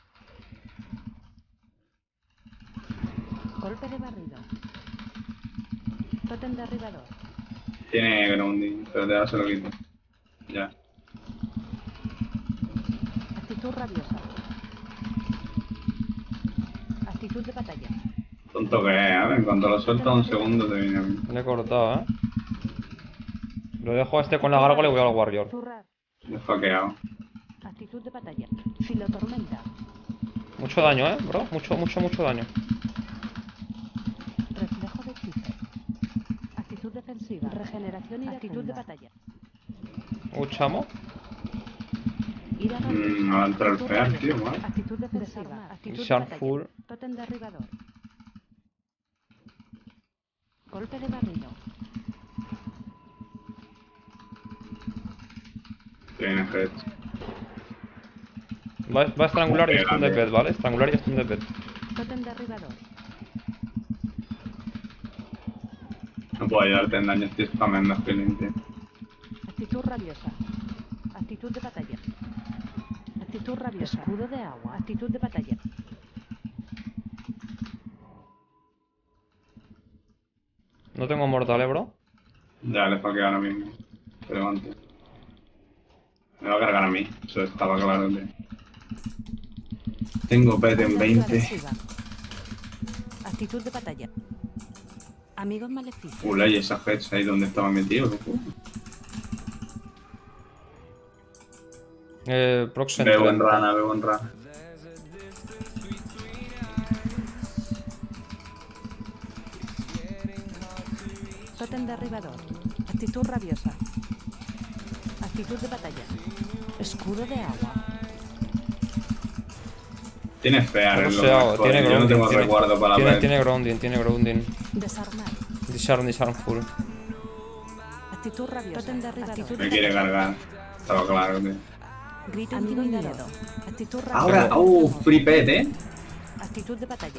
Golpe de barrido. Totem derribador. tiene grounding, pero te se lo quito. Ya. Actitud rabiosa. Actitud de batalla. Tonto que es, a ver, en cuanto lo suelta un segundo te viene a mí. Le he cortado, eh. Lo dejo a este con la gárgola y voy al Warrior. Zurrar. Me he hackeado. Actitud de batalla. Filo tormenta. Mucho daño, eh, bro. Mucho, mucho, mucho daño. Reflejo de hechizo. Actitud defensiva. Formación actitud de batalla. Uh, chamo. Ira Mm, no va a entrar actitud fear, rabiosa. tío, guau. Actitud defensiva. Actitud de Sharp batalla. full. Totem derribador. Golpe de barrido. Tiene head. Va, va a estrangular y stun de Pégale. pet, ¿vale? Estrangular y stun de pet. Totem derribador. No puedo ayudarte en daño, estoy spameando healing, tío. Actitud rabiosa. Actitud de batalla. Actitud rabiosa. Escudo de agua. Actitud de batalla. No tengo mortal, eh, bro. Ya le falqué ahora mismo. Se levante. Me va a cargar a mí, eso estaba claro, tío. Tengo pet en Onda veinte. agresiva. Actitud de batalla. Amigos maleficios. Ula, y esa heads ahí donde estaba metido. ¿Qué fue? Eh, prox en Bebo en treinta. rana, bebo en rana. Totem derribador. Actitud rabiosa. Actitud de batalla. Escudo de agua. Tiene fear, No es lo sé, que me hago, jode. tiene Yo no grounding. tengo Tiene, recuerdo para tiene, ver. tiene grounding, tiene grounding. Desarmar. Disarm, disarm full. Actitud rabiosa. Totem derribador. Actitud Me de quiere batalla. cargar. Estaba claro, tío. Grito intimidado. Actitud rabiosa. Ahora, uh, free pet, eh. Actitud de batalla.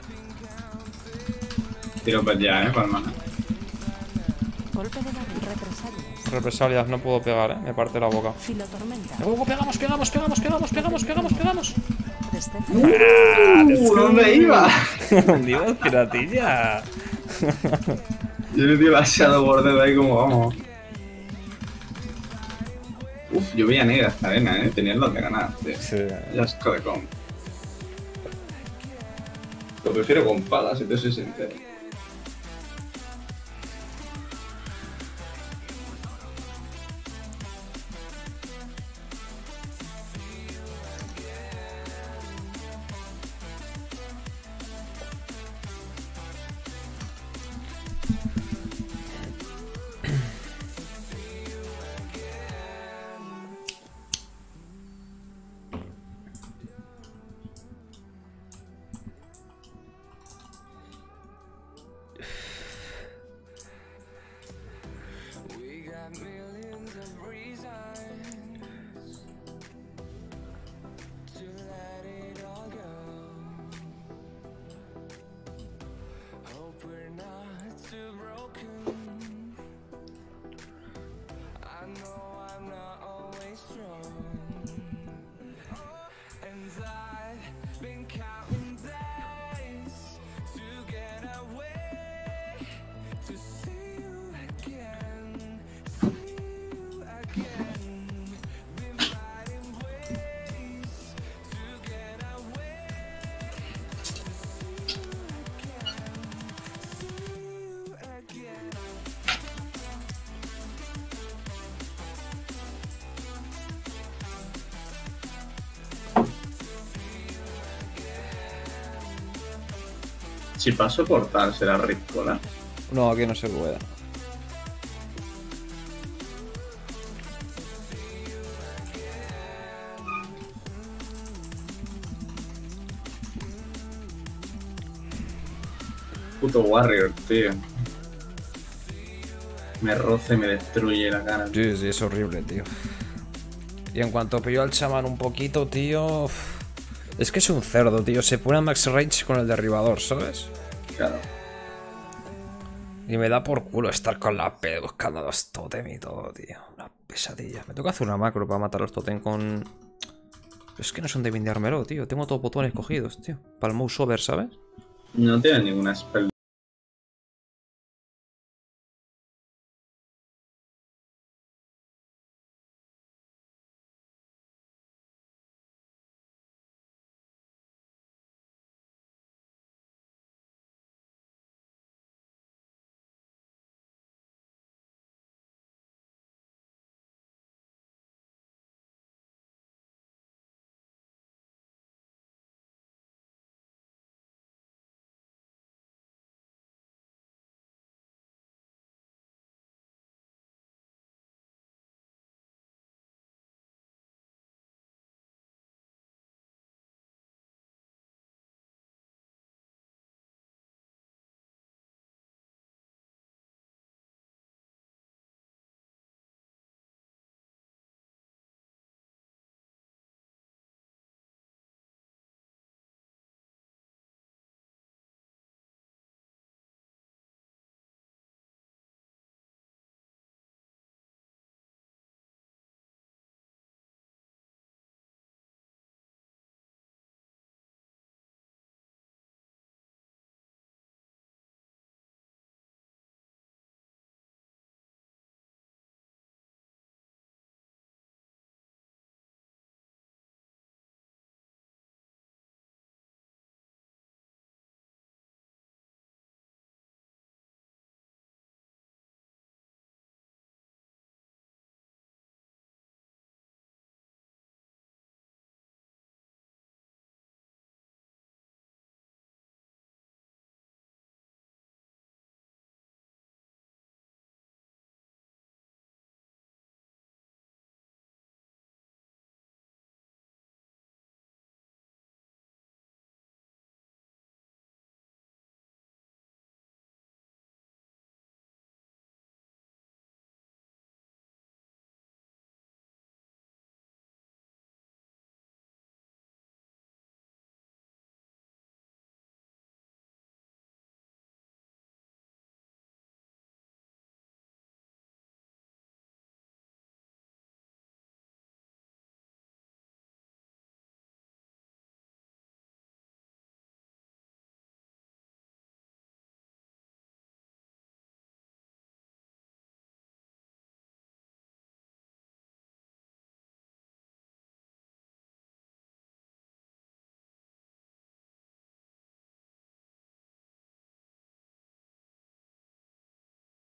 Tiro pet ya, eh, palma. Golpe de barril. Represalias. Represalias, no puedo pegar, eh. Me parte la boca. Filotormenta. ¡Oh, pegamos, pegamos, pegamos, pegamos, pegamos, pegamos, pegamos! Descenso. Uh, ¿dónde iba? Dios, piratilla. Yo le tiro la Shadow Border ahí como vamos. Uf, yo veía negra esta arena, eh. Tenían las de ganar, tío. Sí. Ya es de comp. Lo prefiero con pala, si te soy sincero. Si paso portal, será Ricola. No, aquí no se puede. Puto Warrior, tío. Me roza y me destruye la cara. Sí, sí, es horrible, tío. Y en cuanto pillo al chamán un poquito, tío... uf, es que es un cerdo, tío. Se pone a max range con el derribador, ¿sabes? Claro. Y me da por culo estar con la P buscando los totem y todo, tío. Una pesadilla. Me toca hacer una macro para matar los totem con... Pero es que no son de bindeármelo, tío. Tengo todos botones cogidos, tío. Para el mouse over, ¿sabes? No tiene ninguna spell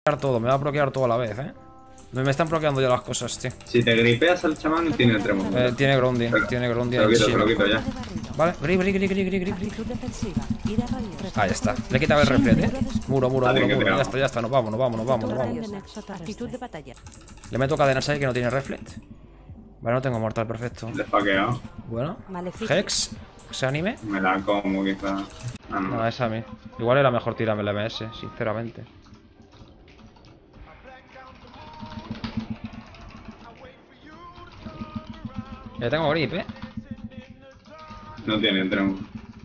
bloquear todo, me va a bloquear todo a la vez, eh. Me, me están bloqueando ya las cosas, tío. Si te gripeas al chamán, tiene el tremor. Eh, tiene grounding, Pero- tiene grounding. Se lo en quito, se lo shield. quito ya. Vale, grip, grip, grip, grip, grip, grip. Actitud defensiva. Ira radiosa. Ahí está. Le he quitado el reflet, eh. Muro, muro, Vale, muro, que muro. tiramos. Ya está, ya está. Nos vamos, nos vamos, nos vamos, nos vamos. Radiosa. Actitud de batalla. Le meto cadenas ahí que no tiene reflet. Vale, no tengo mortal, perfecto. Desfaqueado. Bueno. Maleficio. Hex. ¿Se anime? Me la como quizá. Ah, no. No, es a mí. Igual era mejor tirarme el M S, sinceramente. Ya tengo grip, eh. No tiene el tremor.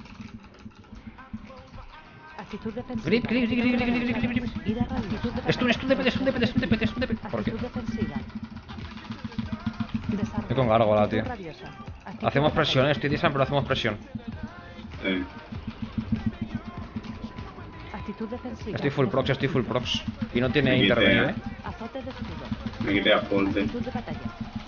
Actitud defensiva. Grip, grip, grip, grip, grip, grip, grip, grip. Ira radiosa. Stun, stun, depende, stun, depende, stun, depende, stun, depende. ¿Por qué? Actitud defensiva. Desarme. Estoy con gárgola, Actitud tío. radiosa. Actitud Hacemos de presión, eh. batalla. Estoy disarm, pero hacemos presión. Sí. Actitud defensiva. Estoy full prox, estoy full prox. Y no tiene Me quité, intervenir, eh. eh. Azote de escudo. Me quité a full, tío. Actitud de batalla.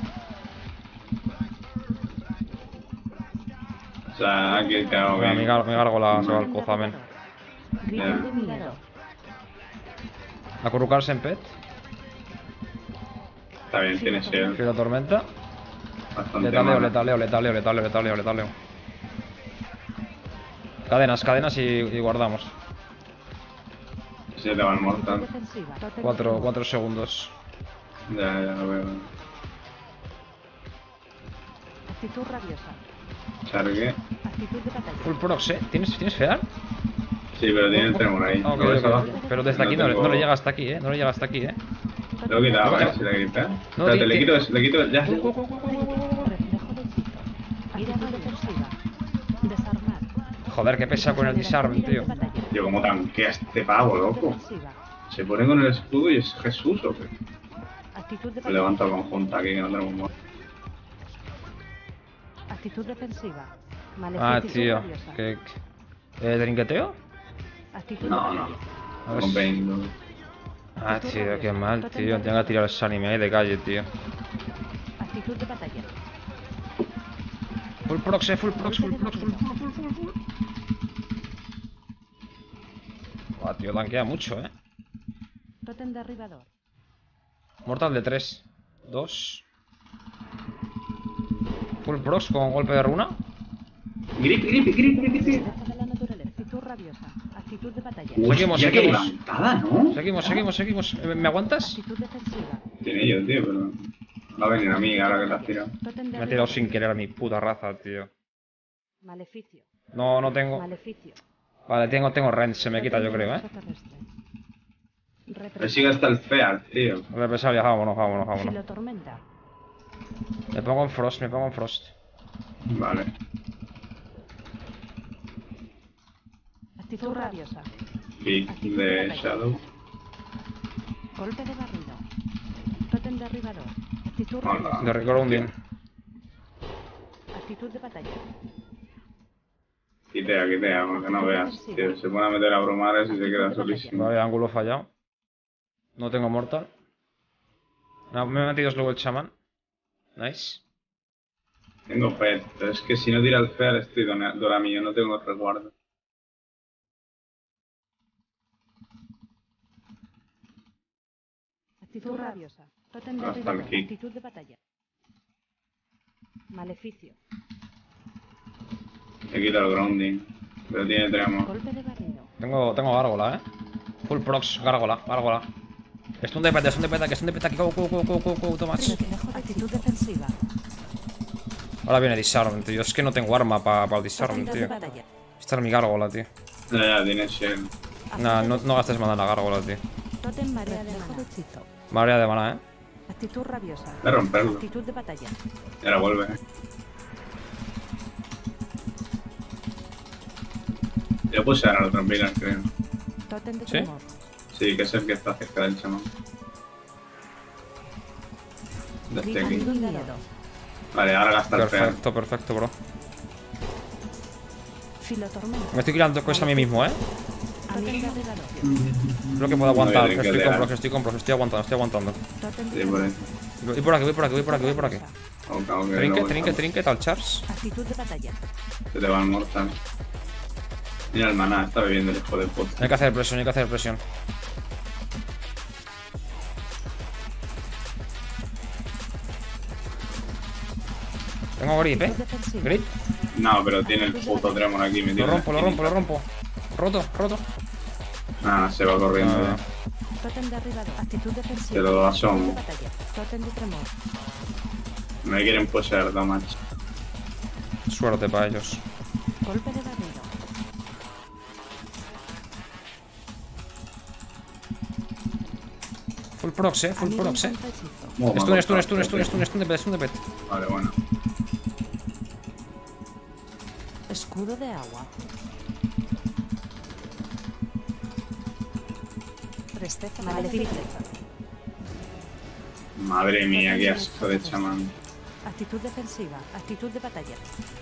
O sea, aquí te hago Mira, mi, bien. gar mi gárgola se va al cozamen. Grito Ya. de miedo. Acurrucarse en pet. Está bien, tiene shield. Filo tormenta. Bastante Letaleo, malo. letaleo, letaleo, letaleo, letaleo, letaleo. Cadenas, cadenas y, y guardamos. Se te va el mortal. Defensiva. Totem Cuatro, de cuatro segundos. Ya, ya lo veo. Actitud rabiosa. Chargue. Actitud de batalla. Full prox, eh. ¿Tienes, ¿tienes fear? Sí, pero tiene el tremor ahí. Ah, ok, ¿Lo ves ok. abajo? Pero desde aquí no, le- no le llega hasta aquí, eh. No le llega hasta aquí, eh. Lo he quitado, No, eh, no. si le gripea. No, Espérate, di- le di- quito, le quito, ya. Reflejo del cito. Actitud defensiva. Desarmar. Joder, qué pesa con el disarm, tío. Yo como tanquea este pavo, loco. Defensiva. Se pone con el escudo y es Jesús, ¿o qué? Actitud de Me batalla. levanto conjunta aquí que no tenemos muerto. Actitud defensiva. Ah, Maleficio tío. rabiosa. ¿Qué? ¿Eh, trinqueteo? Actitud No, de no. batalla. A ver Con si- veinte. Ah, tío, qué mal, tío. Tengo que tirar el anime ahí de calle, tío. Actitud de batalla. Full prox, eh. Full prox, full prox, full full, full, full, full. Buah, tío, tanquea mucho, eh. Totem derribador. Mortal de tres. dos. Full prox con golpe de runa. Grip, grip, grip, grip, grip. Deja de la naturaleza. Actitud rabiosa. Actitud de batalla. Seguimos, Hostia, qué seguimos. levantada, ¿no? Seguimos, seguimos, seguimos. ¿Me me aguantas? Actitud defensiva. Tiene yo, tío, pero... Va a venir a mí ahora que la has tirado. Totem Me ha tirado derribador. sin querer a mi puta raza, tío. Maleficio. No, no tengo. Maleficio. Vale, tengo, tengo range, se me quita yo creo, eh. Me sigue hasta el Fear, tío. Represalia, vámonos, vámonos, vámonos. Filo tormenta. Me pongo en frost, me pongo en frost. Vale. Actitud rabiosa. Pick de Shadow. Golpe de barrido. Totem derribador. Actitud Hola. rabiosa. De grounding. Actitud de batalla. Quitea, quitea, porque no veas. Tío, se pone a meter a bromares y se queda solísimo. Vale, ángulo fallado. No tengo mortal. No, me he metido luego el chamán. Nice. Tengo pet, pero es que si no tira el Fear estoy dona- doramillo, no tengo resguardo. Actitud rabiosa. Totem Hasta el derribador. kick. Actitud de batalla. Maleficio. He quitado el grounding, pero tiene tremor. Golpe de barrido. Tengo, tengo gárgola, eh. Full prox, gárgola, gárgola. Stun de peta, stun de peta, que stun de peta, que go, go, go, go, go, go, Tomás. Reflejo de actitud defensiva. Ahora viene disarm, tío. Es que no tengo arma para pa el disarm, Totem de tío. batalla. Esta es mi gárgola, tío. Ya, ya, tiene shield. Nah, no, no gastes mana en la gárgola, tío. Totem marea de mana. Hechizo. Marea de mana, eh. Actitud rabiosa. De romperlo. Actitud de batalla. Y ahora vuelve. Yo puse ahora el otro pilar, creo. Totem de ¿Sí? tremor. Sí, que es el que está cerca del chamán. Desde Grito aquí. de miedo. Vale, ahora gasta el Fear. Perfecto, perfecto, bro. Filo tormenta. Me estoy tirando cosas a mí mismo, eh. Totem derribador. Creo que puedo aguantar, No, que que estoy le con da. prox, estoy con prox, estoy aguantando, estoy aguantando. Totem Sí, de por tremor. eso. Voy por aquí, voy por aquí, voy por aquí, voy por aquí. Ok, ok, Trinket, luego trinket, estamos. trinket al Charles. Actitud de batalla. Se te va el mortal. Mira el maná, está bebiendo el hijo de puta. Hay que hacer presión, hay que hacer presión. Tengo grip, eh. Grip. No, pero tiene el puto Tremor aquí metido. Lo rompo, lo rompo, lo rompo. Roto, roto. Ah, se va corriendo Ah. ya. Totem derribador. Actitud defensiva. Te lo asomo. De batalla. Totem de tremor. Me quieren poseer, damage. Suerte para ellos. Golpe de barrido. Full prox, eh. Full Amigo prox, eh. contra hechizo. Oh, me ha Stun, stun, costado, stun, stun, tío. stun, stun de pet, stun de pet. Vale, bueno. Escudo de agua. Presteza maleficio. Madre mía, qué asco de chamán. Actitud defensiva. Actitud de batalla.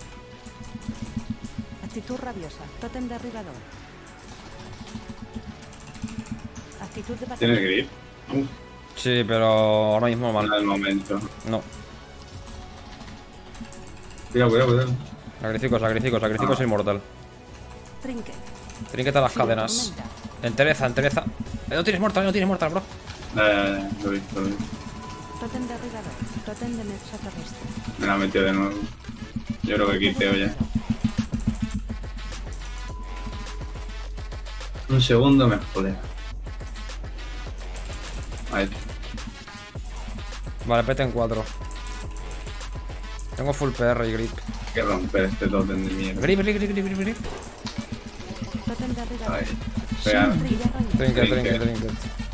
Actitud rabiosa. Totem derribador. Actitud de batalla. ¿Tiene grip? Uf, Sí, pero ahora mismo no mal. es el momento. No. Cuidado, cuidado, cuidado. Sacrifico, sacrifico, sacrifico es inmortal. Trinket. Trinqueta las cadenas. Entereza, entereza. Eh, No tienes mortal, no tienes mortal, bro. Eh, lo he visto, lo he visto. Totem derribador. Totem de nexo terrestre. Me la metió de nuevo. Yo creo que quiteo ya. Un segundo me jode. Ahí. Vale, pete en cuatro. Tengo full P R y grip. Hay que romper este totem de mierda. Grip, grip, grip, grip, grip, grip. Totem derribador. Ahí. Pega. Brilla rayo. Trinket, Trinket. trinket, trinket.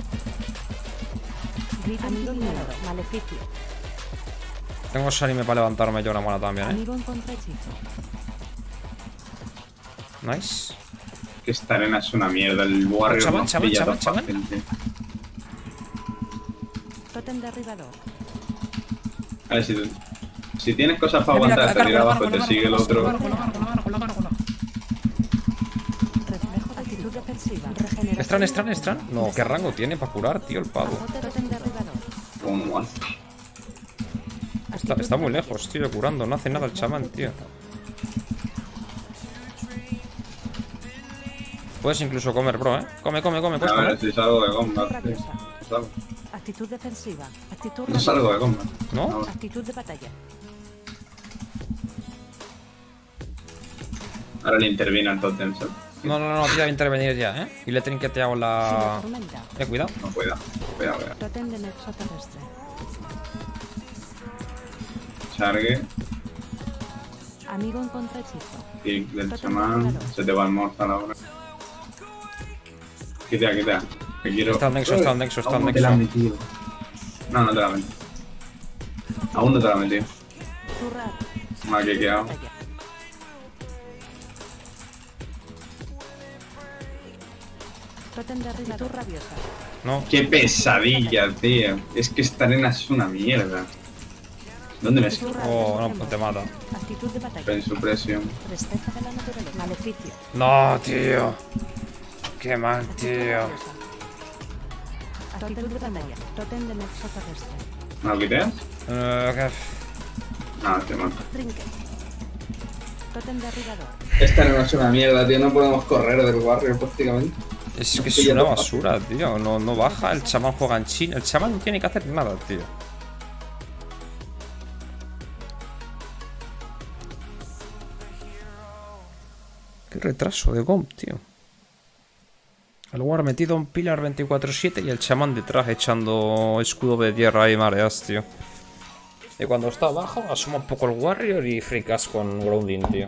Grito intimidador. Maleficio. Tengo anime para levantarme yo una mala también, eh. Amigo en contrahechizo. Nice. Que esta arena es una mierda. El Warrior Chaval, nos chaval, pilla chaval, tan chaval. fácil, tío. Totem derribador. A ver, si, si tienes cosas para Eh, mira, aguantar, te cargo, tira cargo, abajo y te cargo, sigue el cargo, otro. cargo, cargo, cargo, cargo, cargo, cargo. Reflejo de actitud defensiva. Regeneración. Estran, estran, estran. No, ¿qué rango tiene para curar, tío, el pavo? Totem derribador. Como one. Está, está muy lejos, tío, curando. No hace nada el chamán, tío. Puedes incluso comer, bro, eh. Come, come, come, puedes A ver, comer. si salgo de combat. Actitud tío. rabiosa. Salgo. Actitud defensiva. Actitud No rabiosa. salgo de combat. ¿No? Actitud de batalla. Ahora le interviene al totem, ¿sabes? No, no, no, no, tira de intervenir ya, eh. Y le trinqueteado Sin la. tormenta. Eh, cuidado. No pueda. Cuidado, cuidado. Totem de nexo terrestre. Chargue. Amigo en contrahechizo. Kick del chamán. Se te va el mortal ahora. Quitea, quitea. Que quiero. Está el nexo, está el nexo, está el ¿Cómo te la has nexo. metido? No, no te la has metido. Aún no te la has metido. Zurrar. Mal que he quedado. Batalla. Totem de actitud rabiosa. No. Qué pesadilla, tío. Es que esta arena es una mierda. ¿Dónde me Actitud escapo? Oh, rabiosa. no, te mata. Actitud de batalla. En supresión. Presteza de la naturaleza. Maleficio. No, tío. Qué mal, Actitud tío. rabiosa. Actitud de batalla. Totem de nexo terrestre. ¿Me lo quiteas? Eh, que- No, te mato. Trinket. Totem derribador. Esta arena es una mierda, tío. No podemos correr del Warrior prácticamente. Es que es una basura, tío. No, no baja. El chamán juega en China. El chamán no tiene que hacer nada, tío. Qué retraso de Gomp, tío. El War metido en Pilar veinticuatro siete y el chamán detrás echando escudo de tierra y mareas, tío. Y cuando está abajo, asoma un poco el Warrior y fricas con Grounding, tío.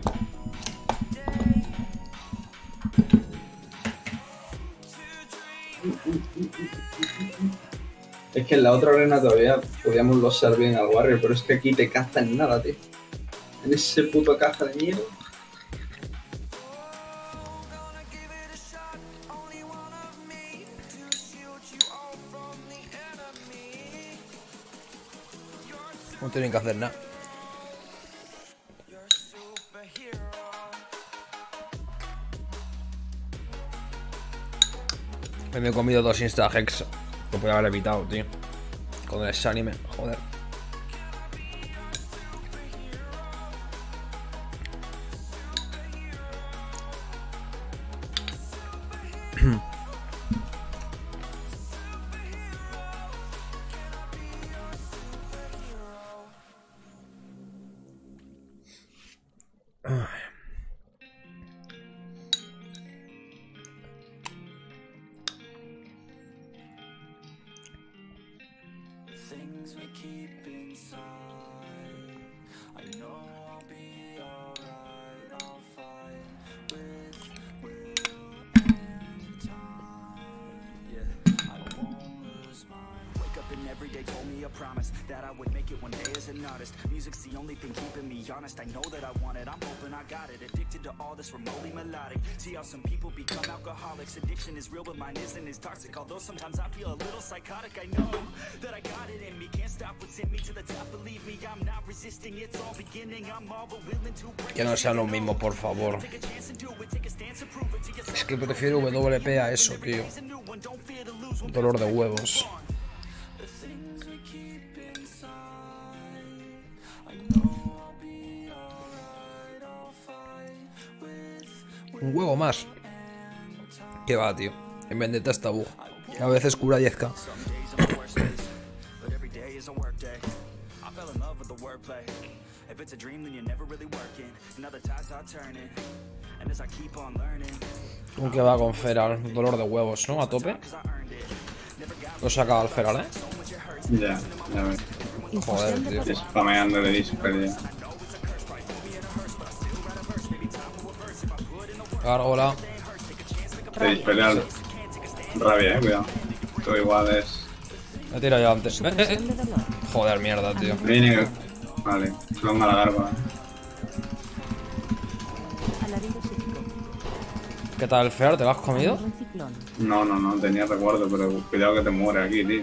Es que en la otra arena todavía podíamos losar bien al Warrior, pero es que aquí te cazan nada, tío. En ese puto caza de mierda. No tienen que hacer nada. Me he comido dos insta-hex. Lo podía haber evitado, tío. Con el anime, joder. Every day told me a promise that I would make it one day as an artist. Music's the only thing keeping me honest. I know that I want it, I'm hoping I got it. Addicted to all this remotely melodic. See how some people become alcoholics. Addiction is real, but mine isn't as toxic. Although sometimes I feel a little psychotic. I know that I got it in me. Can't stop what's in me to the top. Believe me, I'm not resisting. It's all beginning. I'm all but willing to break. Que no sea lo mismo, por favor. Es que prefiero W P a eso, tío. Dolor de huevos. Un huevo más. Que va, tío. En Vendetta está bug. A veces cura diez k. Un que va con Feral. Dolor de huevos, ¿no? A tope. Lo saca al Feral, ¿eh? Ya, ya ves. Joder, tío. Spameando de Discord ya. Gárgola. Te dispelear. Rabia, eh, cuidado. Todo igual es. Me tira yo antes. Eh, eh, eh. Joder, mierda, tío. Viene. Vale, son a la garba. ¿Qué tal el Fear? ¿Te lo has comido? No, no, no, tenía recuerdo, pero cuidado que te muere aquí, tío.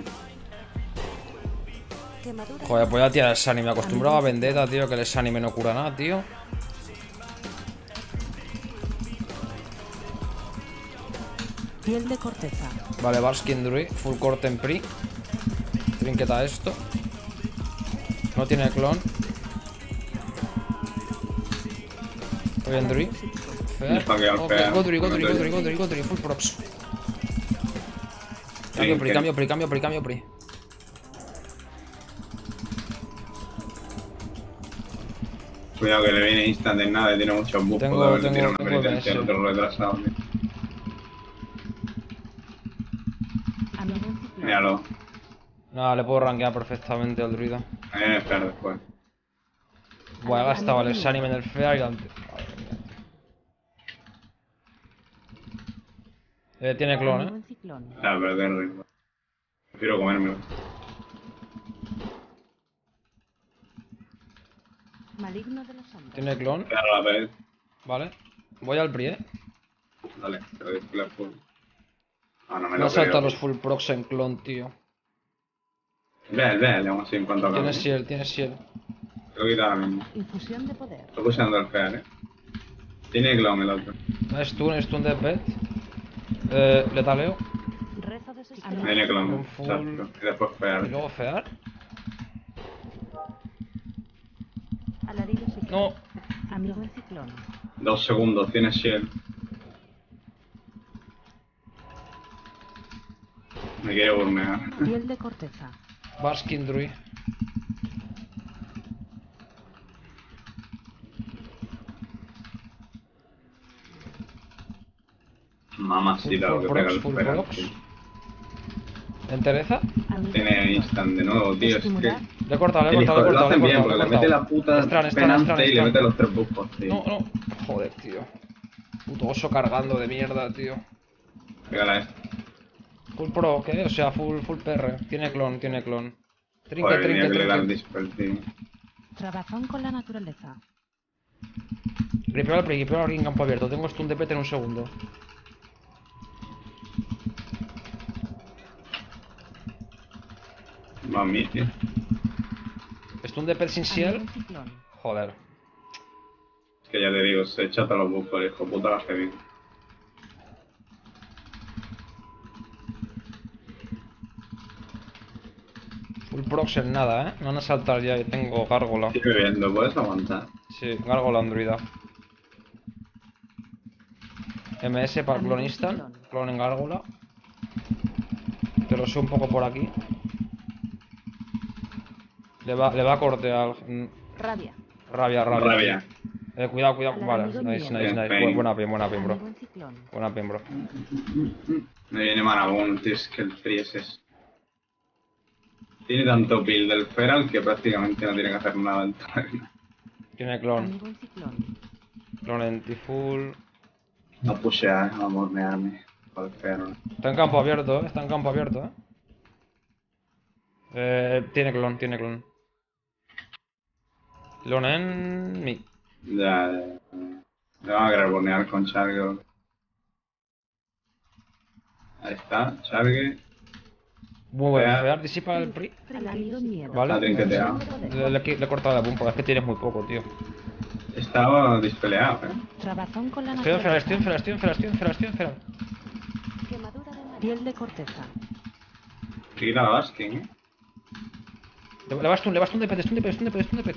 Joder, pues ya tirar el Sunny. Me acostumbraba a Vendetta, tío, que el Sunny me no cura nada, tío. Piel de corteza. Vale, Barskin Druid, full corte en pri. Trinqueta esto. No tiene clon. Estoy bien, Druid. Fair. Ok, go Druid, go Druid, go Druid, go Druid, go Druid, full props. Cambio pri, cambio pri, cambio pri, cambio pri. Cuidado que le viene instant en nada y tiene muchos buffos. Tengo, le tengo, tira una tengo penitencia, el M S. otro retrasado, tío. Míralo. Nada, le puedo rankear perfectamente al druida. A mí me espera después. Buah, he gastado el Sunny en el Fear y antes. Eh, tiene clon, eh. Claro, pero qué rico. Prefiero comérmelo. Maligno de la sombra. Tiene clon. Claro, la vez. Vale. Voy al pri, eh. Dale, te lo display full. Ah, no me Me lo ha saltado creo. los full procs en clon, tío. Ve, ve, le vamos así en cuanto a Tiene cambio. Ciel, tiene Ciel. Te lo quito ahora mismo. Infusión de poder. Estoy usando el fear, eh. Tiene clon el otro. Stun, stun de pet. Eh, letaleo. Rezo desesperado. Tiene clon, Un full- exacto. Y después Y fear. luego Fear. Alarido ciclón. No. Amigo en ciclón. Dos segundos, tiene shield. Me quiere burnear. Piel de corteza. Barskin Druid. Mamacita lo Full que pega procs, el full fear. procs. tío. ¿Entereza? Tiene instant de nuevo, tío. Es que. Estimular. Le he cortado, le he El cortado, hijo le he lo cortado, le hacen he bien cortado, porque le he le mete cortado. la puta Estran, estran, penante estran, y le estran. mete los tres buffos, tío. No, no. Joder, tío. Puto oso cargando de mierda, tío. Pégala esta. Full pro, ¿qué? O sea, full, full P R. Tiene clon, tiene clon. Trinque, Joder, trinque, tenía que le dar el trinque. dispel, tío. Trabazón con la naturaleza. Gripeo al pri, gripeo al pri en campo abierto. Tengo stun de pet en un segundo. Mami, tío. Stun de pet sin Amigo shield. en ciclón. Joder. Es que ya te digo, se echa todos los buffos, el hijo puta, lo hace bien. Full procs en nada, ¿eh? Me van a saltar ya y tengo gárgola. Sigue bebiendo, puedes aguantar. Sí, gárgola androida. M S para clon instant. Clon en gárgola. Te lo sé un poco por aquí. Le va, le va a cortear. mm, Rabia. Rabia, rabia. Rabia. Eh, cuidado, cuidado. Al Vale, amigo nice, mío. nice, nice. Bien, Bu- Buena pin, buena pin, bro. Amigo en ciclón. Buena pin, bro. Me viene Marabón, tío, es que el free es eso. Tiene tanto build del Feral que prácticamente no tiene que hacer nada el torneo. Tiene clon. Amigo en ciclón. Clon anti-full. No pushear, no mornearme. Por el Feral. Está en campo abierto, ¿eh? Está en campo abierto, ¿eh? Eh, tiene clon, tiene clon. Clon en... mi. Ya, ya. Le vamos a querer bornear con Chargo. Ahí está, Chargue. Muy bueno. Fear. Fear disipa el pri. Al amigo en miedo. Vale. Está trinqueteado. Le, le, le he cortado la pumpa, es que tienes muy poco, tío. Estaba dispeleado, eh. Trabazón con la Estoy en Feral, naturaleza. estoy en Feral, estoy en Feral, estoy en Feral, estoy en Feral. Quemadura de mar. Piel de corteza. Tira la Basking, eh. Le, le vas tú, le vas tú de pet, stun de pet, stun de pet, stun de pet.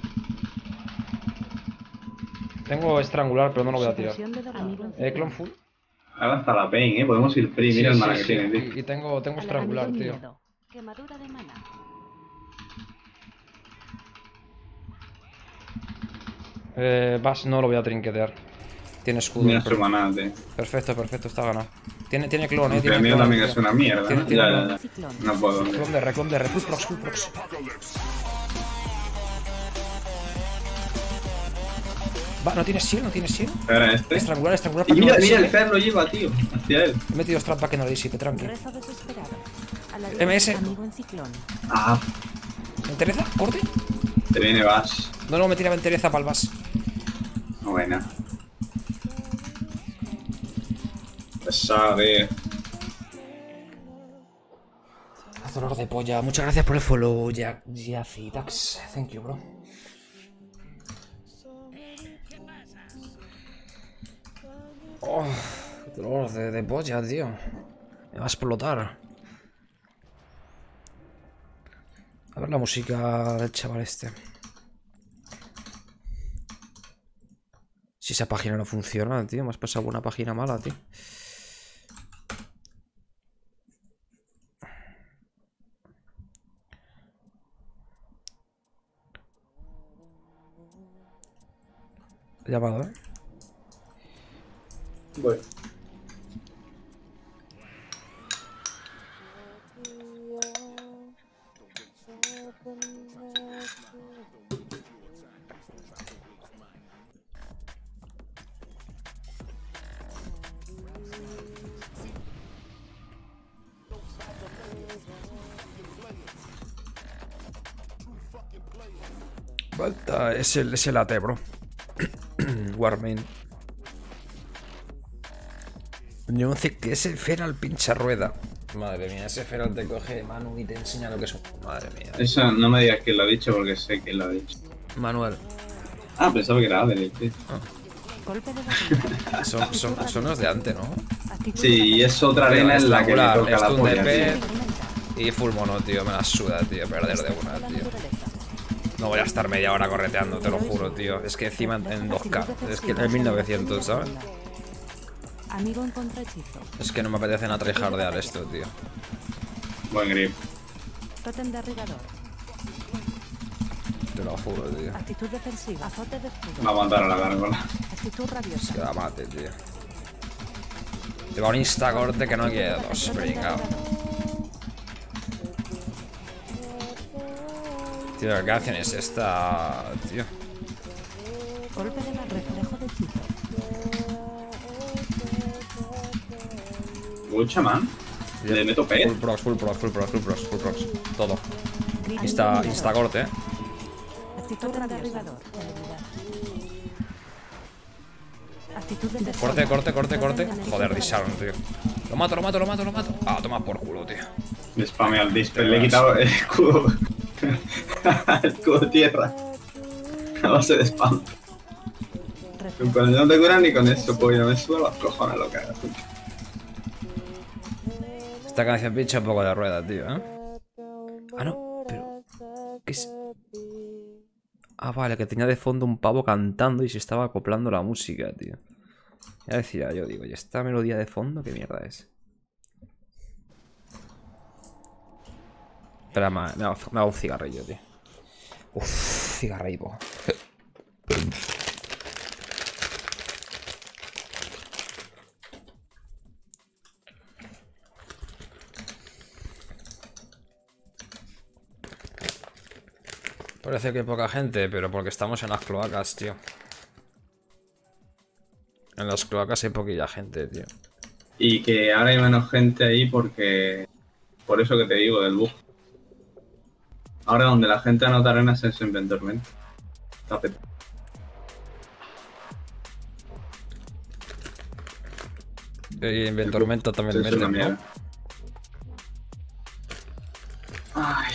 Tengo estrangular, pero no lo voy a tirar. Supresión de dolor. Amigo en Eh, clon ciclón. full. Ahora está la Pain, eh. Podemos ir free. Mira Sí, el mana sí, que sí. tiene, tío. Y, y tengo, tengo Al estrangular, amigo en tío. miedo. Quemadura de mana. Eh, Vas, no lo voy a trinquetear. Tiene escudo. Mira pero- su maná, tío. Perfecto, perfecto, está ganado. Tiene, tiene clon, eh. Aunque Tiene el mío clon, también tío. es una mierda, Tiene- ¿no? tiene Ya, clon. ya, ya. Ciclón. No puedo. tío. Clon de re, clon de re. Full prox, full prox. Va, no tienes shield, no tienes shield. Espera, este. Estrangular, estrangular Y para que mira, no lo mira, el disipe. Fer lo lleva, tío. Hacia él. He metido strap para que no lo disipe, tranqui. Rezo desesperado. Al M S. amigo en ciclón. Ah, ¿Me interesa? ¿Corte? te viene Bash. No, no, me tira entereza para el bas. Buena. Pesado, tío. Dolor de polla. Muchas gracias por el follow, Jack. Yacidax. Thank you, bro. Oh, dolor de, de polla, tío. Me va a explotar. A ver la música del chaval este. Si esa página no funciona, tío. Me has pasado una página mala, tío. He llamado, ¿eh? Voy. Falta, es el, es el A T, bro. Warmain. Yo sé que ese Feral pincha rueda. Madre mía, ese Feral te coge Manu y te enseña lo que es un... Madre mía. Eso no me digas quién lo ha dicho porque sé quién lo ha dicho. Manuel. Ah, pensaba que era Adel, tío. Golpe de barriga. Son, son, son los de antes, ¿no? Actitud Sí, y es otra arena en la que me Estrangular, toca la stun de polla, pet. tío. Y full mono, tío. Me la suda, tío. Perder de una, tío. No voy a estar media hora correteando, te lo juro, tío. Es que encima en dos K. Es que en mil novecientos, ¿sabes? Amigo en contrahechizo. Es que no me apetece nada tryhardear esto, tío. Buen grip. Totem derribador. Te lo juro, tío. Actitud defensiva. Azote de escudo. Va a matar a la gárgola. Actitud rabiosa. Que la mate, tío. Lleva un instacorte que no quiere dos, Totem pringao. derribador. Tío, ¿qué hacen es esta, tío? Golpe de mar. Reflejo de hechizo. Lucha, man. Le meto pet. Full prox, full prox, full prox, full prox, full prox. Todo. Grito Insta, de instacorte, eh. Actitud derribador. Actitud de Corte, corte, corte, corte. Joder, Disarm, tío. Lo mato, lo mato, lo mato, lo mato. Ah, toma por culo, tío. Le spamea al dispel. Le he quitado el escudo. El escudo tierra. A base de spam. Cuando no te curan ni con eso, pollo. Me subo los cojones lo que hagas. Esta canción pincha un poco de rueda, tío, ¿eh? Ah, no, pero... ¿Qué es? Ah, vale, que tenía de fondo un pavo cantando y se estaba acoplando la música, tío. Ya decía yo, digo, ¿y esta melodía de fondo qué mierda es? Espera, me, me, hago, me hago un cigarrillo, tío. Uff, cigarrillo. Parece que hay poca gente, pero porque estamos en las cloacas, tío. En las cloacas hay poquilla gente, tío. Y que ahora hay menos gente ahí porque... Por eso que te digo, del bug. Ahora donde la gente anota arenas es en Ventormenta. Está petado. Y en Ventormenta también Es una meten, ¿no? mierda. Ay...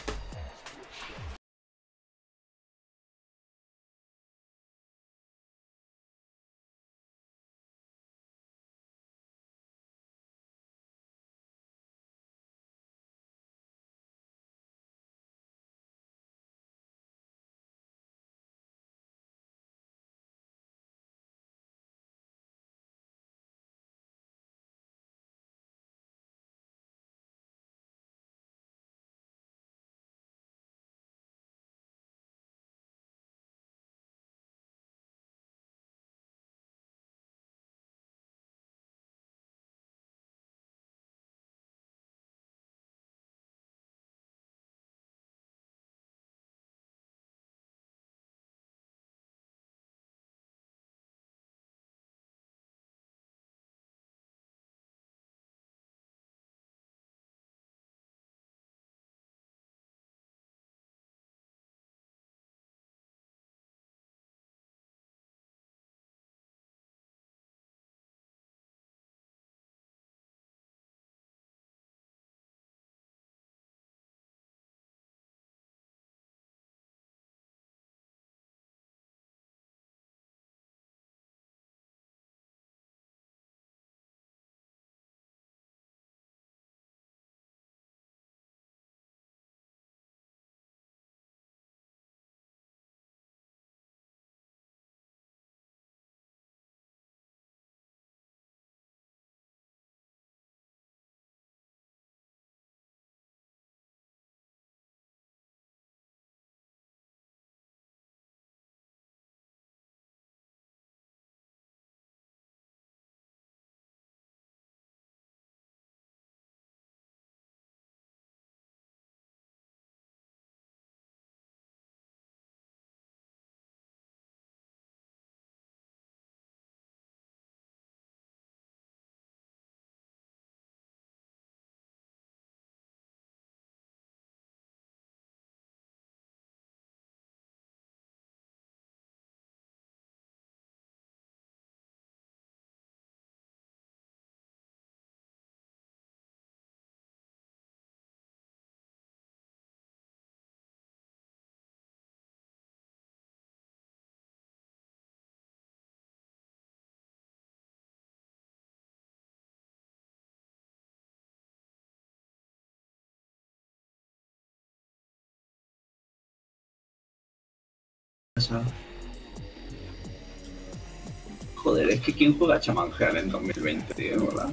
Joder, es que ¿quién juega Chamangear en dos mil veinte, tío? ¿Verdad?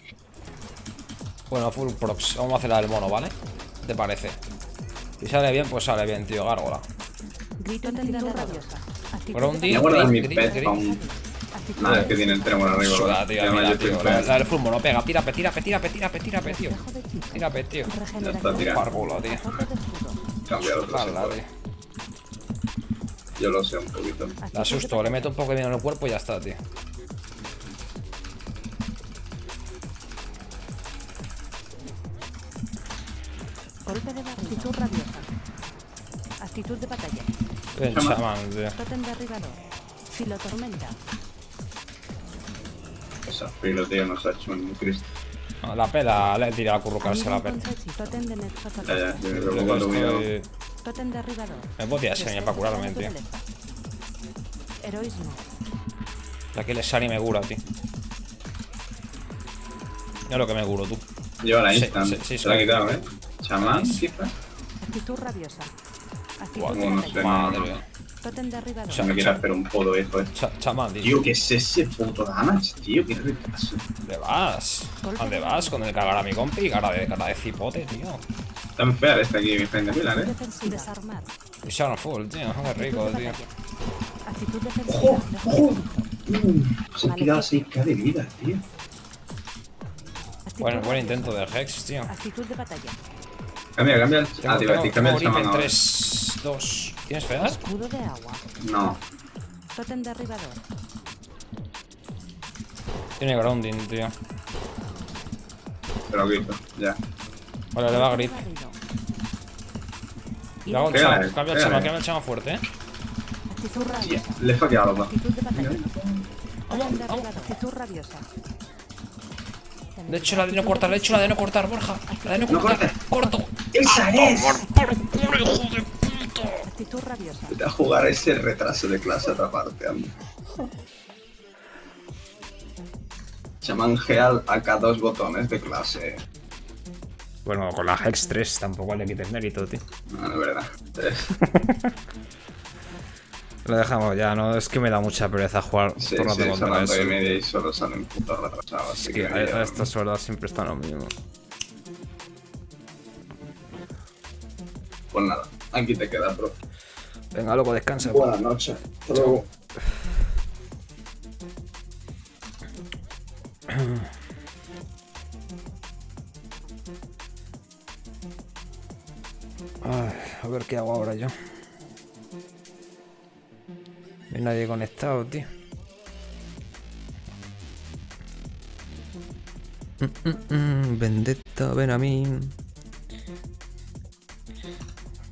Bueno, full props. Vamos a hacer la del mono, ¿vale? ¿Qué te parece? Si sale bien, pues sale bien, tío. Gárgola. Grito de actitud rabiosa. Actitud Groundy, de Voy a guardar mi green, pet green, para un... actitud Nada, es de- que tiene el tremor arriba. Suda, ¿verdad? tío, Ya me mira, yo tío. estoy La, feo. la del full mono pega. Tira, pe, tira, pe, tira, pe, tira, pe, tira, pe, tira, pe, tío. reflejo de hechizo. Tira, pe, tío. Ya está tirado. Gárgola, tío. Azote de escudo. Cambiar otro Ojalá, sector. tío. Yo lo sé un poquito. La Actitud de asusto, le meto un poco de miedo en el cuerpo y ya está, tío. Golpe de barriga. Actitud rabiosa. Actitud de batalla. Ven, Chama. chamán, tío. Totem derribador. Filotormenta. Esa filo, tío, nos ha hecho un Cristo. No, la pela, le he tirado a currucarse la pela. Amigo contra hechizo. Totem de Nexo. Ya, ya, yo me Yo preocupo lo mío. estoy... Totem derribador. Me puedo tirar Shani para curarme, tío. Heroísmo. Ya que el Shani me cura, tío. Yo lo que me curo, tú. Lleva la Sí, instant. sí, sí, Se la ha sí. quitado, ¿eh? Chamán, quizás. Actitud rabiosa. Actitud Guau, de no batalla. sé, no, no, Madre. no. Totem derribador. Se me quiere hacer un podo, hijo, eh. Cha chamán, tío. Tío, ¿qué es ese puto damage, tío? ¿Qué retraso? ¿Dónde vas? ¿Dónde vas? Con el cagar a mi compi, cara de, cara de cipote, tío. Está muy fea esta aquí, mi friend de Pilar, eh. Defensiva. Desarmar. Y Sharon Full, tío. Qué rico, tío. Actitud defensiva. ¡Ojo! ¡Ojo! Uh, se ha quedado seis K de vida, tío. Actitud Bueno, buen rabiosa. intento del Hex, tío. Actitud de batalla. Cambia, cambia el... Tengo, Ah, te iba a tengo, decir, cambia tengo el grip chamán en ahora. tres, dos. ¿Tienes feas? Escudo de agua. No. Totem derribador. Tiene grounding, tío. Te lo quito, ya. Vale, le va grip. Barrido. Le hago el Pégale, chama, cambia el pégale. chama, cambia el chama fuerte, eh. Actitud rabiosa. Le he hackeado los dos. Actitud de batalla. Totem Vamos, derribador. vamos. Actitud rabiosa. De hecho, la de no cortar, le he hecho la de no cortar, Borja. La de no No cortar. cortes. Corto. ¡Esa es! Actitud rabiosa. Vete a jugar ese retraso de clase a otra parte, anda. Chamán Geal A K dos botones de clase. Bueno, con la Hex tres tampoco le quites mérito, tío. No, no es verdad. Tres. Lo dejamos ya, no es que me da mucha pereza jugar Sí, todo el rato sí, contra son las eso. dos y media y solo salen putos retrasados. Es Así que que, a, mira, a estas horas siempre están lo mismo. pues nada, aquí te queda, bro. Venga, loco, descansa. Buenas noches. Hasta luego. Ay, a ver qué hago ahora yo. No hay nadie conectado, tío. Mm, mm, mm, Vendetta, ven a mí.